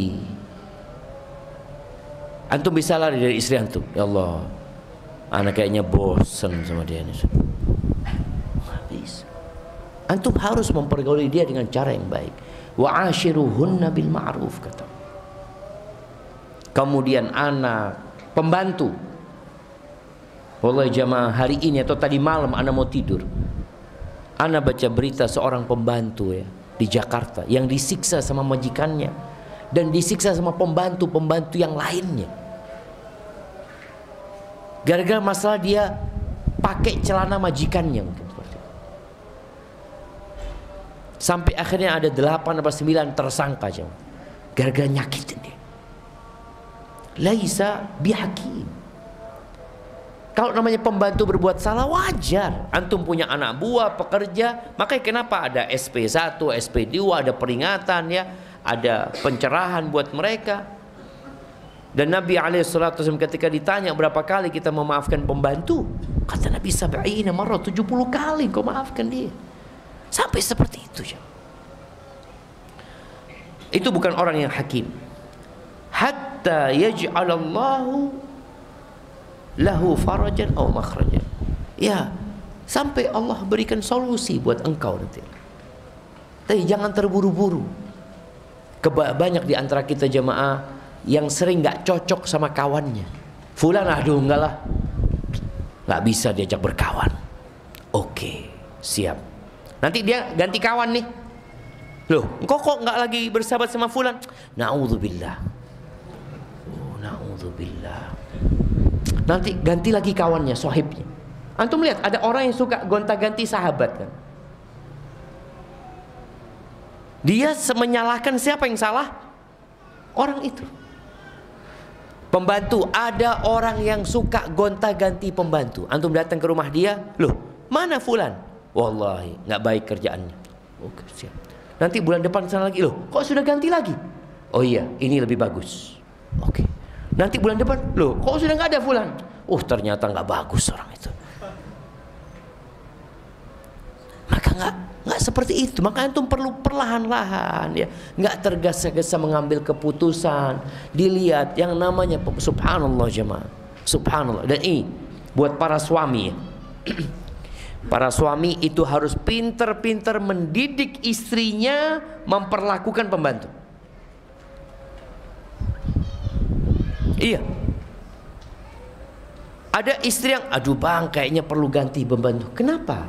Antum bisa lari dari istri antum? Ya Allah, anak kayaknya bosan sama dia ini. Nggak bisa. Antum harus mempergauli dia dengan cara yang baik. Wa ashiruhunna bil ma'ruf, kata. Kemudian anak, pembantu. Wallahi jamaah, hari ini atau tadi malam ana mau tidur, ana baca berita seorang pembantu ya di Jakarta yang disiksa sama majikannya dan disiksa sama pembantu-pembantu yang lainnya. Gara-gara masalah dia pakai celana majikannya mungkin seperti itu. Sampai akhirnya ada 8 atau 9 tersangka jemaah. Gara-gara nyakitin dia. Laisa bihakim. Kalau namanya pembantu berbuat salah wajar. Antum punya anak buah, pekerja, makanya kenapa ada SP1, SP2, ada peringatan ya, ada pencerahan buat mereka. Dan Nabi SAW ketika ditanya berapa kali kita memaafkan pembantu, kata Nabi sab'ina marrah, 70 kali kau maafkan dia. Sampai seperti itu ya. Itu bukan orang yang hakim. Hatta yaj'alallahu lahu farajan aw makhrajan. Ya, sampai Allah berikan solusi buat engkau nanti. Tapi jangan terburu-buru. Banyak di antara kita jemaah yang sering nggak cocok sama kawannya. Fulan, aduh enggak lah, nggak bisa diajak berkawan. Oke, siap. Nanti dia ganti kawan nih. Loh, engkau kok nggak lagi bersahabat sama fulan? Na'udzubillah. Oh, na'udzubillah. Nanti ganti lagi kawannya, sohibnya. Antum lihat ada orang yang suka gonta-ganti sahabat kan? Dia menyalahkan siapa yang salah? Orang itu. Pembantu, ada orang yang suka gonta-ganti pembantu. Antum datang ke rumah dia, loh, mana fulan? Wallahi, nggak baik kerjaannya. Oke, siap. Nanti bulan depan sana lagi, loh, kok sudah ganti lagi? Oh iya, ini lebih bagus. Oke. Nanti bulan depan, loh, kok sudah nggak ada fulan? Ternyata nggak bagus orang itu. Maka nggak seperti itu. Maka antum perlu perlahan-lahan ya, nggak tergesa-gesa mengambil keputusan. Dilihat yang namanya subhanallah jemaah, subhanallah. Dan ini buat para suami ya. Para suami itu harus pinter-pinter mendidik istrinya memperlakukan pembantu. Iya. Ada istri yang, aduh bang, kayaknya perlu ganti pembantu. Kenapa?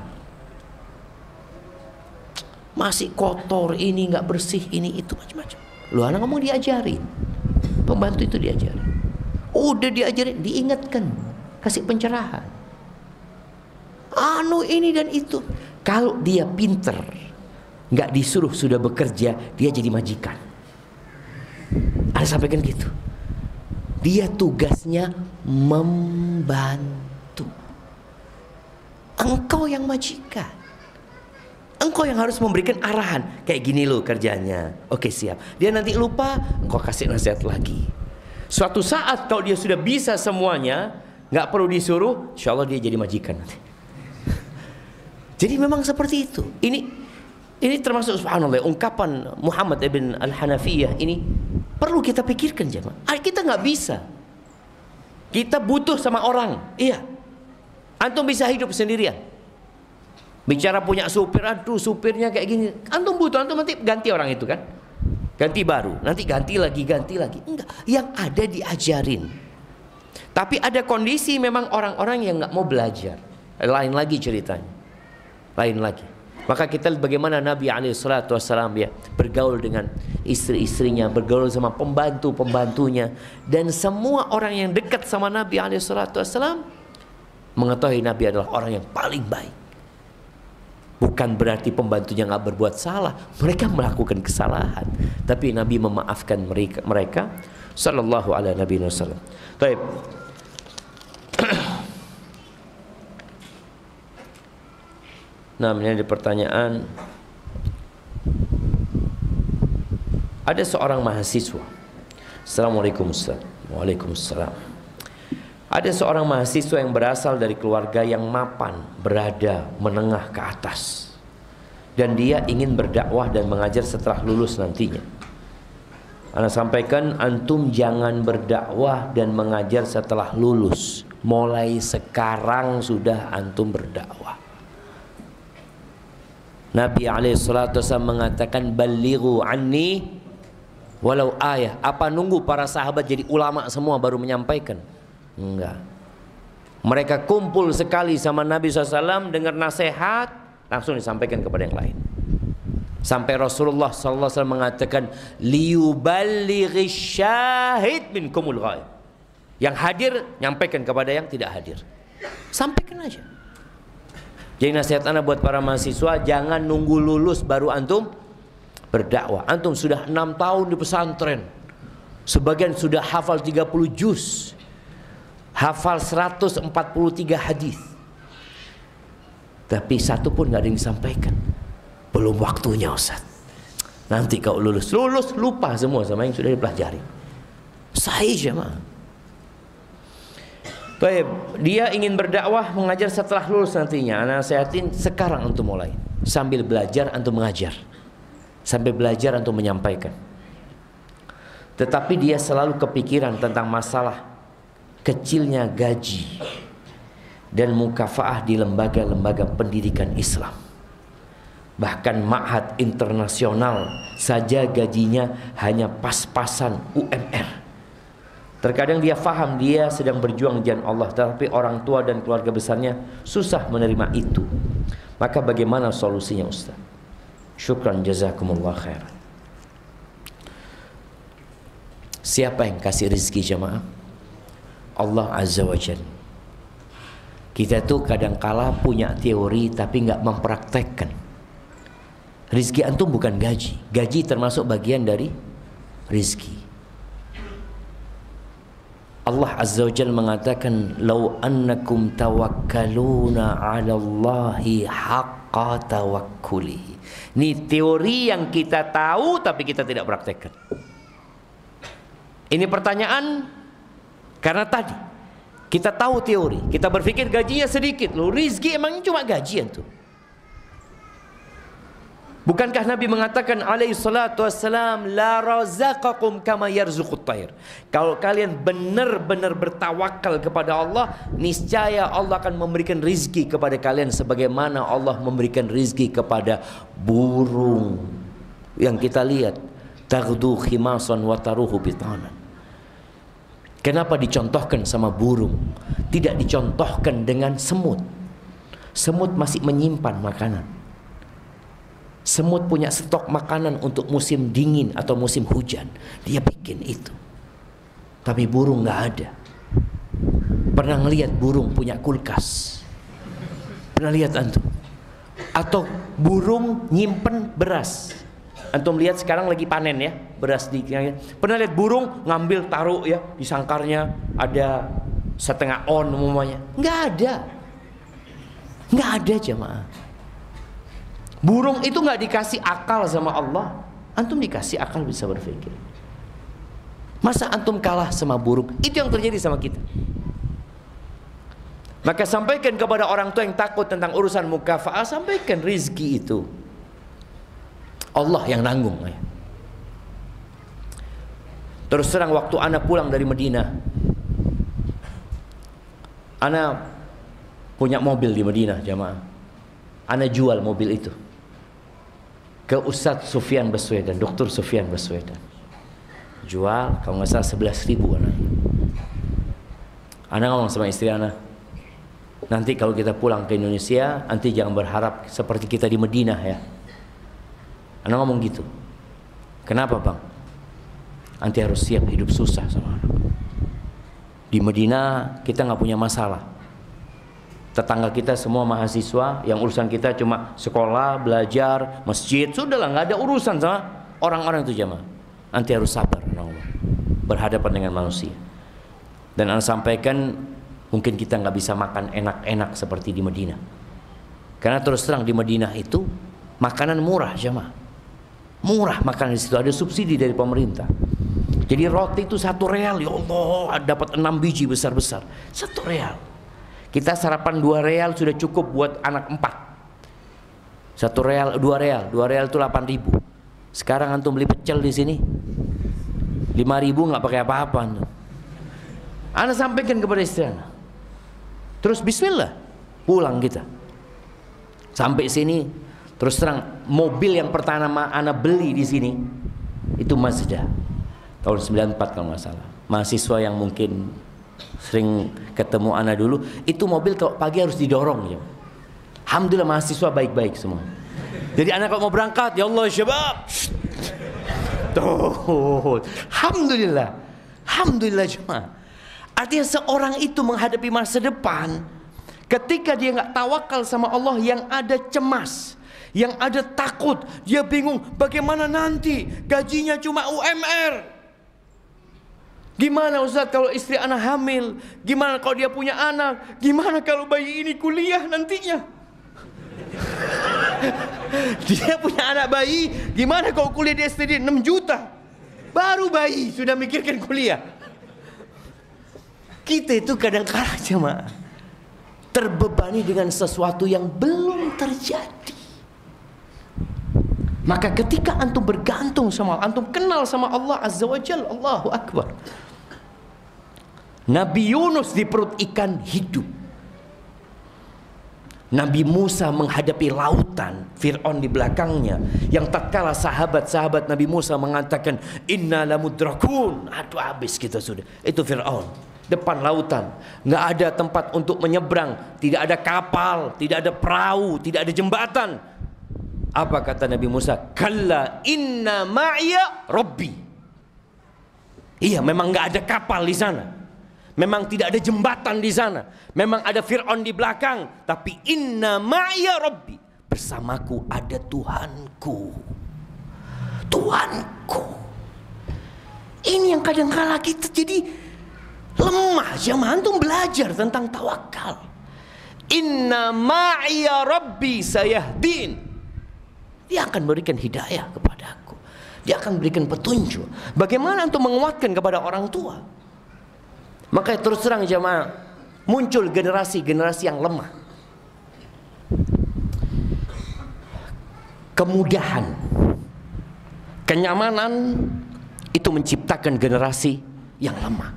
Masih kotor, ini nggak bersih, ini itu macam-macam. Lu anak ngomong diajarin, pembantu itu diajarin. Udah diajarin, diingatkan, kasih pencerahan. Anu ini dan itu. Kalau dia pinter nggak disuruh sudah bekerja, dia jadi majikan. Ana sampaikan gitu. Dia tugasnya membantu. Engkau yang majikan. Engkau yang harus memberikan arahan. Kayak gini loh kerjanya. Oke, siap. Dia nanti lupa, engkau kasih nasihat lagi. Suatu saat kalau dia sudah bisa semuanya, nggak perlu disuruh, insya Allah dia jadi majikan nanti. Jadi memang seperti itu. Ini termasuk subhanallah ungkapan Muhammad ibn al-Hanafiyah ini perlu kita pikirkan jemaah. Kita nggak bisa. Kita butuh sama orang. Iya. Antum bisa hidup sendirian. Bicara punya supir, aduh supirnya kayak gini. Antum butuh, antum nanti ganti orang itu kan. Ganti baru, nanti ganti lagi. Enggak, yang ada diajarin. Tapi ada kondisi memang orang-orang yang nggak mau belajar. Lain lagi ceritanya. Lain lagi. Maka kita lihat bagaimana Nabi SAW ya bergaul dengan istri-istrinya, bergaul sama pembantu-pembantunya, dan semua orang yang dekat sama Nabi SAW mengetahui Nabi adalah orang yang paling baik. Bukan berarti pembantunya nggak berbuat salah, mereka melakukan kesalahan, tapi Nabi memaafkan mereka. Sallallahu alaihi wasallam. Baik. Nah, ini ada pertanyaan. Ada seorang mahasiswa. Assalamualaikum Ustaz. Waalaikumsalam. Ada seorang mahasiswa yang berasal dari keluarga yang mapan, berada menengah ke atas, dan dia ingin berdakwah dan mengajar setelah lulus nantinya. Ana sampaikan, antum jangan berdakwah dan mengajar setelah lulus. Mulai sekarang sudah antum berdakwah. Nabi SAW mengatakan, balighu anni walau ayah. Apa nunggu para sahabat jadi ulama semua baru menyampaikan? Enggak. Mereka kumpul sekali sama Nabi SAW, dengar nasihat, langsung disampaikan kepada yang lain. Sampai Rasulullah SAW mengatakan, liyuballighi syahid minkumul ghaib. Yang hadir nyampaikan kepada yang tidak hadir. Sampaikan aja. Jadi nasihat ana buat para mahasiswa, jangan nunggu lulus baru antum berdakwah. Antum sudah 6 tahun di pesantren. Sebagian sudah hafal 30 juz. Hafal 143 hadis. Tapi satu pun nggak ada yang disampaikan. Belum waktunya Ustaz. Nanti kalau lulus lupa semua sama yang sudah dipelajari. Sahih jemaah. Baik, dia ingin berdakwah mengajar setelah lulus nantinya. Ana nasihatin sekarang antum mulai. Sambil belajar antum mengajar. Sambil belajar antum menyampaikan. Tetapi dia selalu kepikiran tentang masalah kecilnya gaji dan mukafaah di lembaga-lembaga pendidikan Islam. Bahkan ma'had internasional saja gajinya hanya pas-pasan UMR. Terkadang dia faham dia sedang berjuang di jalan Allah, tetapi orang tua dan keluarga besarnya susah menerima itu. Maka bagaimana solusinya Ustaz? Syukran jazakumullah khairan. Siapa yang kasih rezeki jemaah? Allah Azza wa Jalla. Kita tuh kadangkala punya teori tapi nggak mempraktekkan. Rizki antum bukan gaji. Gaji termasuk bagian dari rizki. Allah Azza wa Jalla mengatakan, "Lau annakum tawakkaluna 'ala Allahi haqqa tawakkulihi." Ini teori yang kita tahu tapi kita tidak praktekkan. Ini pertanyaan karena tadi kita tahu teori, kita berpikir gajinya sedikit, loh rizki emangnya cuma gajian tuh. Bukankah Nabi mengatakan alaihi salatu wassalam, la razaqakum kama yarzuqut tayr. Kalau kalian benar-benar bertawakal kepada Allah, niscaya Allah akan memberikan rizki kepada kalian sebagaimana Allah memberikan rizki kepada burung yang kita lihat, taghdu khimasan wa taruhu bitanan. Kenapa dicontohkan sama burung? Tidak dicontohkan dengan semut. Semut masih menyimpan makanan. Semut punya stok makanan untuk musim dingin atau musim hujan. Dia bikin itu. Tapi burung nggak ada. Pernah ngelihat burung punya kulkas? Pernah lihat antum? Atau burung nyimpen beras. Antum lihat sekarang lagi panen ya, beras di. Pernah lihat burung ngambil taruh ya, di sangkarnya ada setengah on umumnya? Nggak ada. Nggak ada jemaah. Burung itu nggak dikasih akal sama Allah. Antum dikasih akal bisa berpikir. Masa antum kalah sama burung? Itu yang terjadi sama kita. Maka sampaikan kepada orang tua yang takut tentang urusan mukafa'ah, sampaikan rizki itu Allah yang nanggung. Terus terang waktu ana pulang dari Madinah, ana punya mobil di Madinah jamaah. Ana jual mobil itu ke Ustadz Sufyan Baswedan, Dr. Sufyan Baswedan. Jual kalau nggak salah 11.000 anaknya. Ana ngomong sama istri ana, nanti kalau kita pulang ke Indonesia, nanti jangan berharap seperti kita di Madinah ya. Ana ngomong gitu. Kenapa bang? Nanti harus siap hidup susah sama anak. Di Madinah kita nggak punya masalah. Tetangga kita semua mahasiswa, yang urusan kita cuma sekolah, belajar, masjid, sudahlah nggak ada urusan sama orang-orang itu jamaah. Nanti harus sabar, berhadapan dengan manusia. Dan ana sampaikan, mungkin kita nggak bisa makan enak-enak seperti di Madinah. Karena terus terang di Madinah itu makanan murah jemaah. Murah makanan di situ, ada subsidi dari pemerintah. Jadi roti itu 1 real, ya Allah, dapat 6 biji besar-besar. 1 real. Kita sarapan 2 real sudah cukup buat anak 4. 1 real, 2 real, 2 real itu 8.000. Sekarang antum beli pecel di sini 5.000 nggak pakai apa-apa. Ana sampaikan kepada istri ana. Terus bismillah, pulang kita. Sampai sini, terus terang mobil yang pertama ana beli di sini itu Mazda. Tahun 94 kalau nggak salah. Mahasiswa yang mungkin sering ketemu ana dulu, itu mobil kalau pagi harus didorong ya. Alhamdulillah mahasiswa baik-baik semua. Jadi anak kalau mau berangkat, ya Allah syabab. Tuh, alhamdulillah. Alhamdulillah jemaah. Artinya seorang itu menghadapi masa depan, ketika dia nggak tawakal sama Allah, yang ada cemas, yang ada takut, dia bingung bagaimana nanti gajinya cuma UMR. Gimana Ustaz kalau istri anak hamil? Gimana kalau dia punya anak? Gimana kalau bayi ini kuliah nantinya? Dia punya anak bayi, gimana kalau kuliah di STD 6 juta? Baru bayi sudah mikirkan kuliah. Kita itu kadang-kadang jemaah terbebani dengan sesuatu yang belum terjadi. Maka ketika antum bergantung sama Allah, antum kenal sama Allah Azza wa Jalla, Allahu Akbar. Nabi Yunus di perut ikan hidup. Nabi Musa menghadapi lautan, Fir'aun di belakangnya, yang tatkala sahabat-sahabat Nabi Musa mengatakan inna lamudrakun, aduh habis kita sudah. Itu Fir'aun depan lautan, nggak ada tempat untuk menyeberang, tidak ada kapal, tidak ada perahu, tidak ada jembatan. Apa kata Nabi Musa? Kalla inna ma'ya rabbi. Iya, memang nggak ada kapal di sana, memang tidak ada jembatan di sana, memang ada Fir'aun di belakang, tapi inna ma'ya rabbi, bersamaku ada Tuhanku. Tuhanku. Ini yang kadang-kala kita jadi lemah. Jamaah, antum belajar tentang tawakal. Inna ma'ya rabbi sayahdin. Dia akan berikan hidayah kepadaku, dia akan berikan petunjuk. Bagaimana untuk menguatkan kepada orang tua? Maka terus terang jamaah, muncul generasi-generasi yang lemah. Kemudahan, kenyamanan itu menciptakan generasi yang lemah.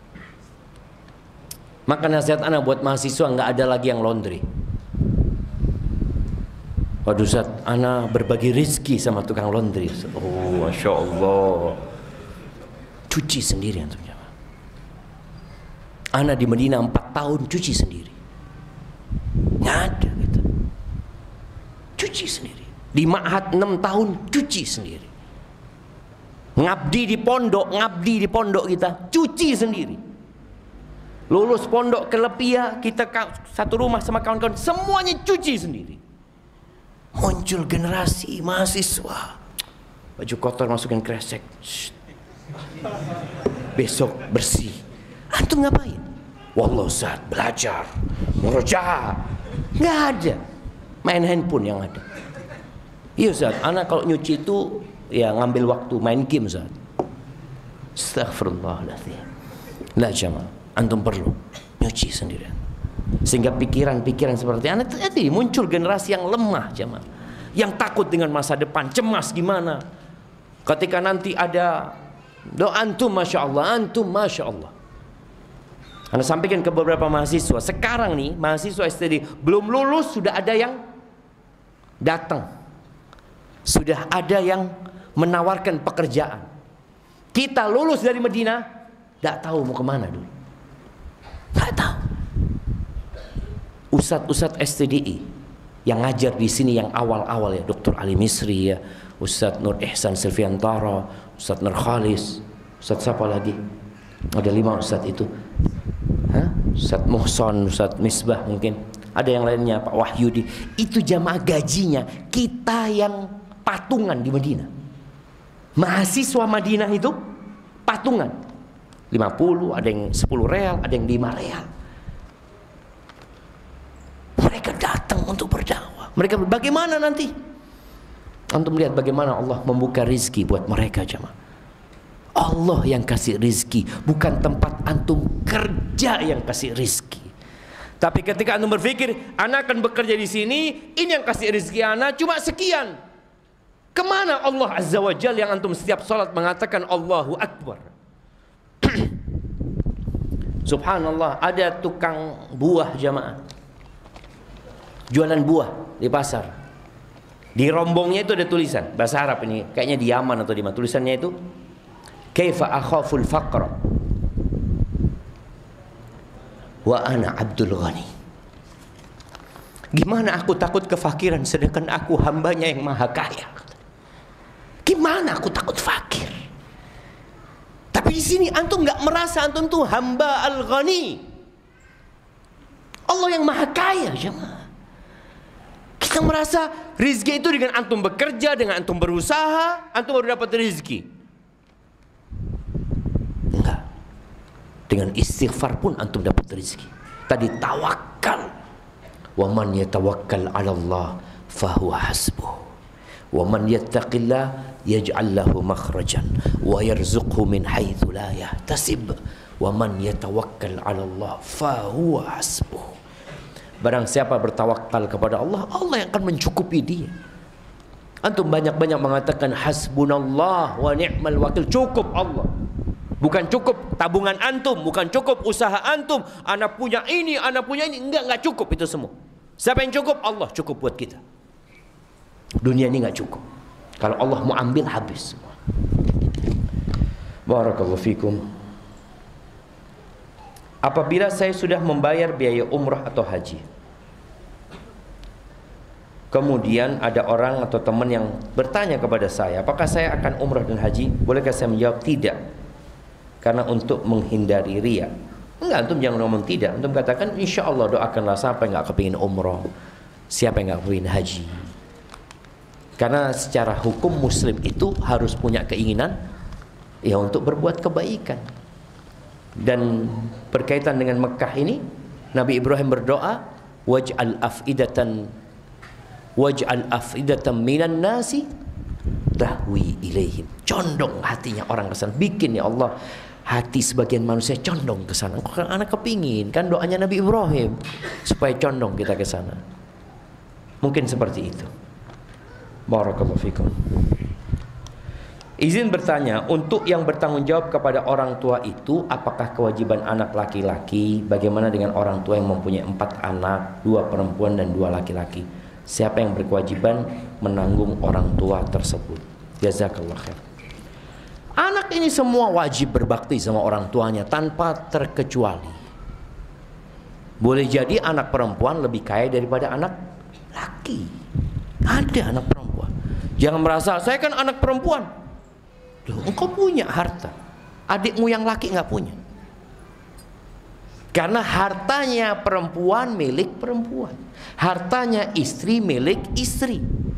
Maka nasihat anak buat mahasiswa, nggak ada lagi yang laundry. Waduh Ustaz, anak berbagi rezeki sama tukang laundry. Oh, Masya Allah. Cuci sendiri antum. Anak di Madinah 4 tahun cuci sendiri. Nggak ada gitu. Cuci sendiri. Di Ma'had 6 tahun cuci sendiri. Ngabdi di pondok kita cuci sendiri. Lulus pondok ke Lepia, kita satu rumah sama kawan-kawan, semuanya cuci sendiri. Muncul generasi mahasiswa, baju kotor masukin kresek. Besok bersih. Antum ngapain? Wallah Ustaz, belajar, murojaah. Nggak ada. Main handphone yang ada. Iya Ustaz, anak kalau nyuci itu ya ngambil waktu main game Ustaz. Astaghfirullahaladzim. Lah jamaah, antum perlu nyuci sendirian. Sehingga pikiran-pikiran seperti anak tadi muncul generasi yang lemah jamaah, yang takut dengan masa depan, cemas gimana ketika nanti ada doa. Antum masya Allah, antum masya Allah. Anda sampaikan ke beberapa mahasiswa sekarang nih, mahasiswa STD belum lulus sudah ada yang datang, sudah ada yang menawarkan pekerjaan. Kita lulus dari Medina, tidak tahu mau kemana dulu, tidak tahu. Ustadz STDI yang ngajar di sini yang awal-awal ya, Dr. Ali Misri ya, Ustadz Nur Ihsan Silviantara, Ustadz Nur Khalis, Ustadz siapa lagi? Ada 5 Ustadz itu. Ustadz Muhson, Ustadz Misbah mungkin. Ada yang lainnya, Pak Wahyudi. Itu jamaah gajinya kita yang patungan di Madinah. Mahasiswa Madinah itu patungan 50, ada yang 10 real, ada yang 5 real. Mereka datang untuk berdakwah. Mereka bagaimana nanti? Antum lihat bagaimana Allah membuka rizki buat mereka jamaah. Allah yang kasih rizki, bukan tempat antum kerja yang kasih rizki. Tapi ketika antum berpikir, anak akan bekerja di sini, ini yang kasih rizki anak cuma sekian. Kemana Allah Azza wa Jalla yang antum setiap salat mengatakan Allahu Akbar? Subhanallah, ada tukang buah jamaah, jualan buah di pasar. Di rombongnya itu ada tulisan bahasa Arab, ini kayaknya di Yaman atau di mana. Tulisannya itu kaifa akhaful faqra wa ana Abdul Ghani. Gimana aku takut kefakiran sedangkan aku hambanya yang maha kaya. Gimana aku takut fakir? Tapi di sini antum nggak merasa antum tuh hamba al-Ghani, Allah yang maha kaya jemaah. Kita merasa rizki itu dengan antum bekerja, dengan antum berusaha, antum baru dapat rizki. Enggak. Dengan istighfar pun antum dapat rizki. Tadi tawakal. Wa man yatawakkal 'ala Allah fahuwa hasbuh. Wa man yattaqillah yaj'al lahu makhrajan wa yarzuqhu min haitsu la yahtasib. Wa man yatawakkal 'ala Allah fahuwa hasbuh. Barang siapa bertawakal kepada Allah, Allah yang akan mencukupi dia. Antum banyak-banyak mengatakan hasbunallah wa ni'mal wakil. Cukup Allah. Bukan cukup tabungan antum, bukan cukup usaha antum. Anak punya ini, anak punya ini. Enggak cukup itu semua. Siapa yang cukup? Allah cukup buat kita. Dunia ini enggak cukup. Kalau Allah mau ambil, habis semua. Barakallahu fikum. Apabila saya sudah membayar biaya umrah atau haji, kemudian ada orang atau teman yang bertanya kepada saya, apakah saya akan umrah dan haji? Bolehkah saya menjawab tidak? Karena untuk menghindari riya. Enggak, antum jangan ngomong tidak. Antum katakan insya Allah doakanlah siapa yang nggak kepingin umrah, siapa yang nggak kepingin haji. Karena secara hukum muslim itu harus punya keinginan ya untuk berbuat kebaikan. Dan berkaitan dengan Mekah ini, Nabi Ibrahim berdoa, waj'al afidatan minan nasi tahwi ilaihim. Condong hatinya orang ke sana. Bikin ya Allah hati sebagian manusia condong ke sana. Anak kepingin kan doanya Nabi Ibrahim supaya condong kita ke sana. Mungkin seperti itu. Barakallahu fikum. Izin bertanya, untuk yang bertanggung jawab kepada orang tua itu, apakah kewajiban anak laki-laki? Bagaimana dengan orang tua yang mempunyai 4 anak, 2 perempuan dan 2 laki-laki? Siapa yang berkewajiban menanggung orang tua tersebut? Jazakallah khair. Anak ini semua wajib berbakti sama orang tuanya tanpa terkecuali. Boleh jadi anak perempuan lebih kaya daripada anak laki. Ada anak perempuan. Jangan merasa saya kan anak perempuan. Loh, engkau punya harta, adikmu yang laki nggak punya. Karena hartanya perempuan milik perempuan, hartanya istri milik istri.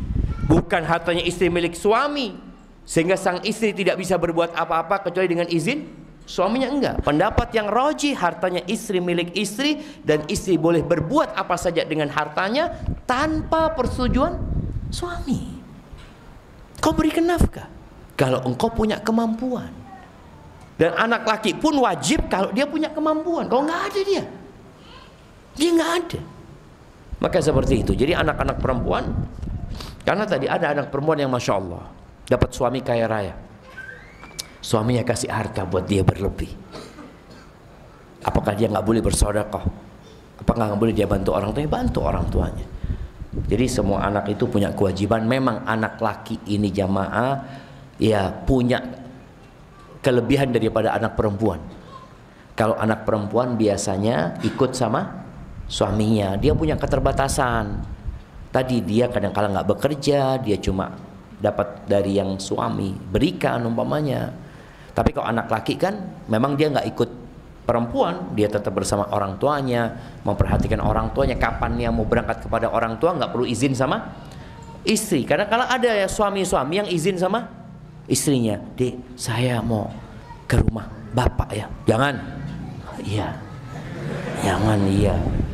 Bukan hartanya istri milik suami, sehingga sang istri tidak bisa berbuat apa-apa kecuali dengan izin suaminya. Enggak. Pendapat yang rajih, hartanya istri milik istri, dan istri boleh berbuat apa saja dengan hartanya tanpa persetujuan suami. Kau berikan nafkah kalau engkau punya kemampuan. Dan anak laki pun wajib kalau dia punya kemampuan. Kalau nggak ada dia nggak ada. Maka seperti itu. Jadi anak-anak perempuan, karena tadi ada anak perempuan yang Masya Allah dapat suami kaya raya, suaminya kasih harta buat dia berlebih. Apakah dia nggak boleh bersedekah? Apakah nggak boleh dia bantu orang tuanya? Bantu orang tuanya. Jadi semua anak itu punya kewajiban. Memang anak laki ini jamaah ya punya kelebihan daripada anak perempuan. Kalau anak perempuan biasanya ikut sama suaminya, dia punya keterbatasan. Tadi dia kadang-kala nggak bekerja, dia cuma dapat dari yang suami berikan umpamanya. Tapi kalau anak laki kan memang dia nggak ikut perempuan, dia tetap bersama orang tuanya, memperhatikan orang tuanya. Kapan dia mau berangkat kepada orang tua nggak perlu izin sama istri. Karena kalau ada ya suami-suami yang izin sama istrinya, "Dek, saya mau ke rumah bapak ya." Jangan. Iya. Jangan, iya.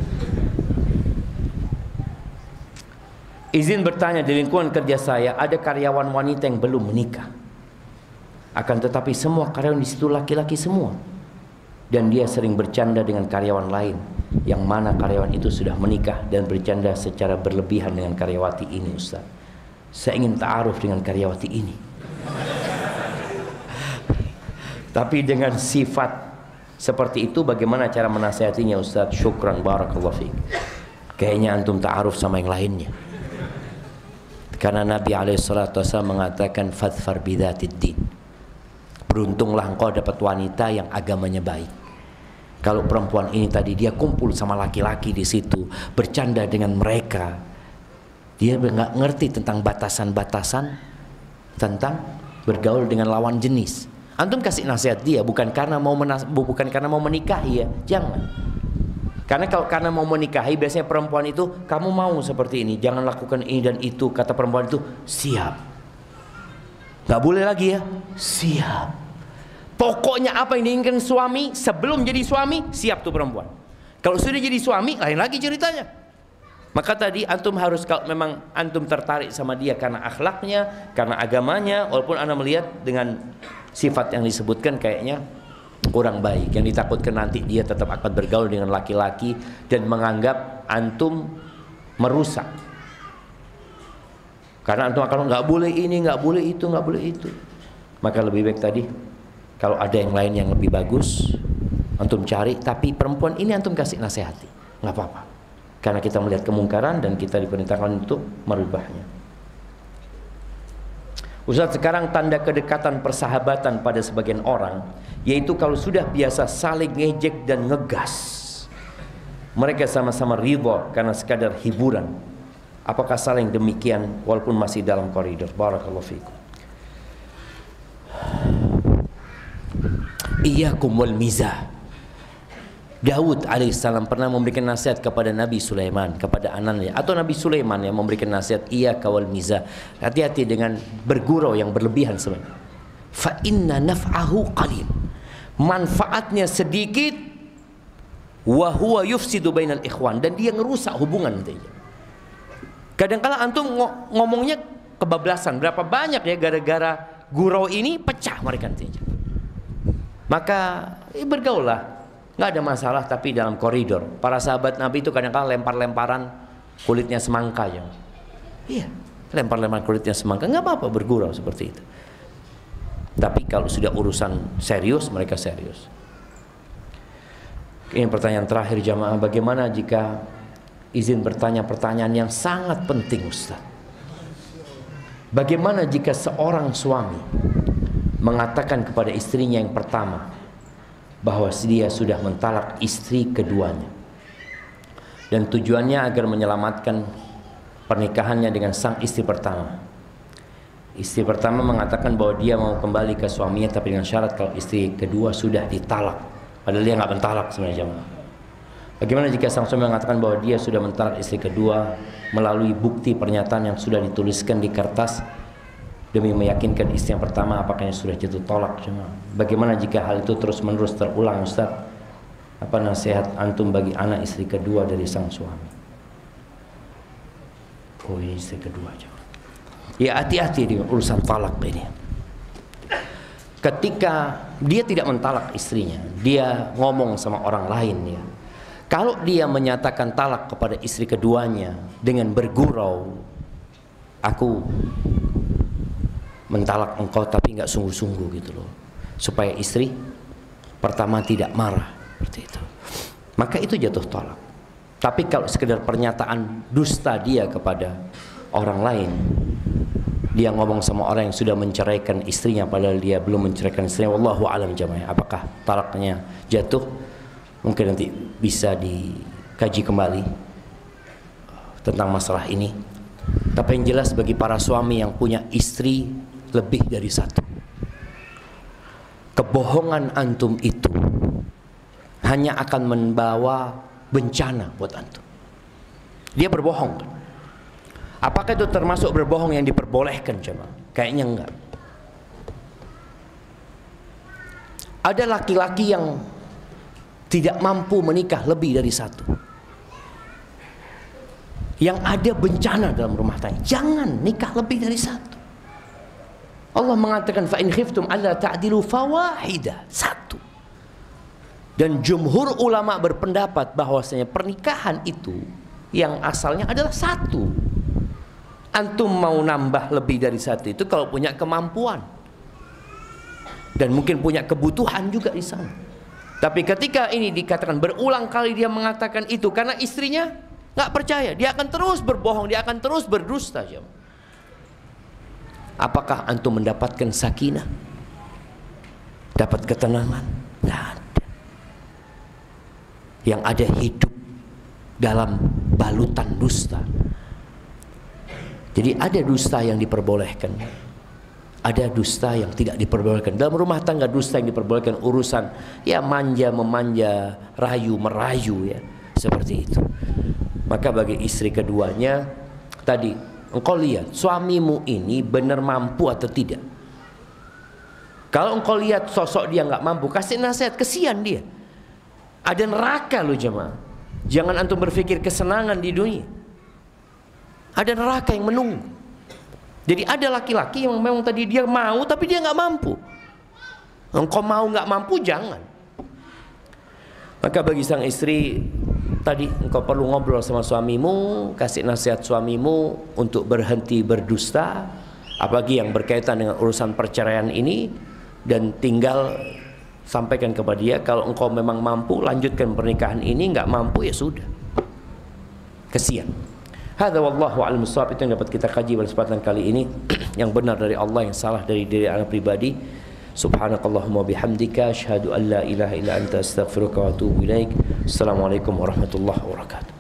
Izin bertanya, di lingkungan kerja saya ada karyawan wanita yang belum menikah. Akan tetapi semua karyawan di situ laki-laki semua. Dan dia sering bercanda dengan karyawan lain, yang mana karyawan itu sudah menikah dan bercanda secara berlebihan dengan karyawati ini. Ustaz, saya ingin ta'aruf dengan karyawati ini. Tapi dengan sifat seperti itu bagaimana cara menasihatinya Ustaz? Syukran, barakallahu fiik. Kayaknya antum ta'aruf sama yang lainnya. Karena Nabi SAW mengatakan fadfar bidzatid din. Beruntunglah engkau dapat wanita yang agamanya baik. Kalau perempuan ini tadi dia kumpul sama laki-laki di situ, bercanda dengan mereka, dia nggak ngerti tentang batasan-batasan tentang bergaul dengan lawan jenis. Antum kasih nasihat dia bukan karena mau menikahi ya, jangan. Karena kalau karena mau menikahi biasanya perempuan itu, kamu mau seperti ini, jangan lakukan ini dan itu. Kata perempuan itu, siap. Gak boleh lagi ya, siap. Pokoknya apa yang diinginkan suami sebelum jadi suami, siap tuh perempuan. Kalau sudah jadi suami, lain lagi ceritanya. Maka tadi antum harus, kalau memang antum tertarik sama dia karena akhlaknya, karena agamanya, walaupun anda melihat dengan sifat yang disebutkan kayaknya kurang baik, yang ditakutkan nanti dia tetap akan bergaul dengan laki-laki dan menganggap antum merusak. Karena antum akan nggak boleh ini, nggak boleh itu, nggak boleh itu. Maka lebih baik tadi kalau ada yang lain yang lebih bagus antum cari, tapi perempuan ini antum kasih nasihati, nggak apa-apa. Karena kita melihat kemungkaran dan kita diperintahkan untuk merubahnya. Ustaz, sekarang tanda kedekatan persahabatan pada sebagian orang, yaitu kalau sudah biasa saling ngejek dan ngegas, mereka sama-sama ridha karena sekadar hiburan. Apakah saling demikian walaupun masih dalam koridor? Barakallahu fikum. Iyyakum wal mizah. Daud alaihissalam pernah memberikan nasihat kepada Nabi Sulaiman, kepada anaknya, atau Nabi Sulaiman yang memberikan nasihat, iyyaka wal mizah. Hati-hati dengan bergurau yang berlebihan sebenarnya. Fa inna naf'ahu qalil. Manfaatnya sedikit, wa huwa yufsidu bainal ikhwan, dan dia ngerusak hubungan nantinya. Kadang-kala antum ngomongnya kebablasan, berapa banyak ya gara-gara gurau ini pecah mereka nantinya. Maka bergaullah. Nggak ada masalah, tapi dalam koridor. Para sahabat Nabi itu kadang-kadang lempar-lemparan kulitnya semangka ya. Iya, lempar-lempar kulitnya semangka, nggak apa-apa bergurau seperti itu. Tapi kalau sudah urusan serius, mereka serius. Ini pertanyaan terakhir jamaah, bagaimana jika izin bertanya pertanyaan yang sangat penting Ustaz? Bagaimana jika seorang suami mengatakan kepada istrinya yang pertama bahwa dia sudah mentalak istri keduanya, dan tujuannya agar menyelamatkan pernikahannya dengan sang istri pertama. Istri pertama mengatakan bahwa dia mau kembali ke suaminya, tapi dengan syarat kalau istri kedua sudah ditalak, padahal dia nggak mentalak sebenarnya jemaah. Bagaimana jika sang suami mengatakan bahwa dia sudah mentalak istri kedua melalui bukti pernyataan yang sudah dituliskan di kertas demi meyakinkan istri yang pertama apakah sudah jatuh tolak? Bagaimana jika hal itu terus-menerus terulang, Ustaz? Apa nasihat antum bagi anak istri kedua dari sang suami? Oh, ini istri kedua aja. Ya, hati-hati dengan urusan talak ini. Ketika dia tidak mentalak istrinya, dia ngomong sama orang lain ya. Kalau dia menyatakan talak kepada istri keduanya dengan bergurau, aku mentalak engkau tapi nggak sungguh-sungguh gitu loh, supaya istri pertama tidak marah seperti itu, maka itu jatuh talak. Tapi kalau sekedar pernyataan dusta dia kepada orang lain, dia ngomong sama orang yang sudah menceraikan istrinya padahal dia belum menceraikan istrinya, wallahu alam jamaah, apakah talaknya jatuh? Mungkin nanti bisa dikaji kembali tentang masalah ini. Tapi yang jelas bagi para suami yang punya istri lebih dari satu, kebohongan antum itu hanya akan membawa bencana buat antum. Dia berbohong. Apakah itu termasuk berbohong yang diperbolehkan jemaah? Kayaknya enggak. Ada laki-laki yang tidak mampu menikah lebih dari satu, yang ada bencana dalam rumah tangga. Jangan nikah lebih dari satu. Allah mengatakan fa in khiftum alla ta'dilu fawahida, satu. Dan jumhur ulama berpendapat bahwasanya pernikahan itu yang asalnya adalah satu. Antum mau nambah lebih dari satu itu kalau punya kemampuan dan mungkin punya kebutuhan juga di sana. Tapi ketika ini dikatakan berulang kali dia mengatakan itu karena istrinya nggak percaya, dia akan terus berbohong, dia akan terus berdusta. Apakah antum mendapatkan sakinah? Dapat ketenangan? Nggak ada. Yang ada hidup dalam balutan dusta. Jadi ada dusta yang diperbolehkan, ada dusta yang tidak diperbolehkan. Dalam rumah tangga dusta yang diperbolehkan urusan ya manja memanja, rayu merayu ya, seperti itu. Maka bagi istri keduanya tadi, engkau lihat suamimu ini benar mampu atau tidak. Kalau engkau lihat sosok dia nggak mampu, kasih nasihat, kesian dia. Ada neraka loh jemaah. Jangan antum berpikir kesenangan di dunia. Ada neraka yang menunggu. Jadi ada laki-laki yang memang tadi dia mau tapi dia nggak mampu. Engkau mau nggak mampu jangan. Maka bagi sang istri tadi engkau perlu ngobrol sama suamimu, kasih nasihat suamimu untuk berhenti berdusta, apalagi yang berkaitan dengan urusan perceraian ini, dan tinggal sampaikan kepada dia kalau engkau memang mampu lanjutkan pernikahan ini, nggak mampu ya sudah. Kesian. Hadza wallahu a'lam bissawab. Itu yang dapat kita kaji pada kesempatan kali ini. Yang benar dari Allah, yang salah dari diri anak pribadi. Subhanakallahumma bihamdika asyhadu an la ilaha illa anta astaghfiruka wa atubu ilaik. Assalamualaikum warahmatullahi wabarakatuh.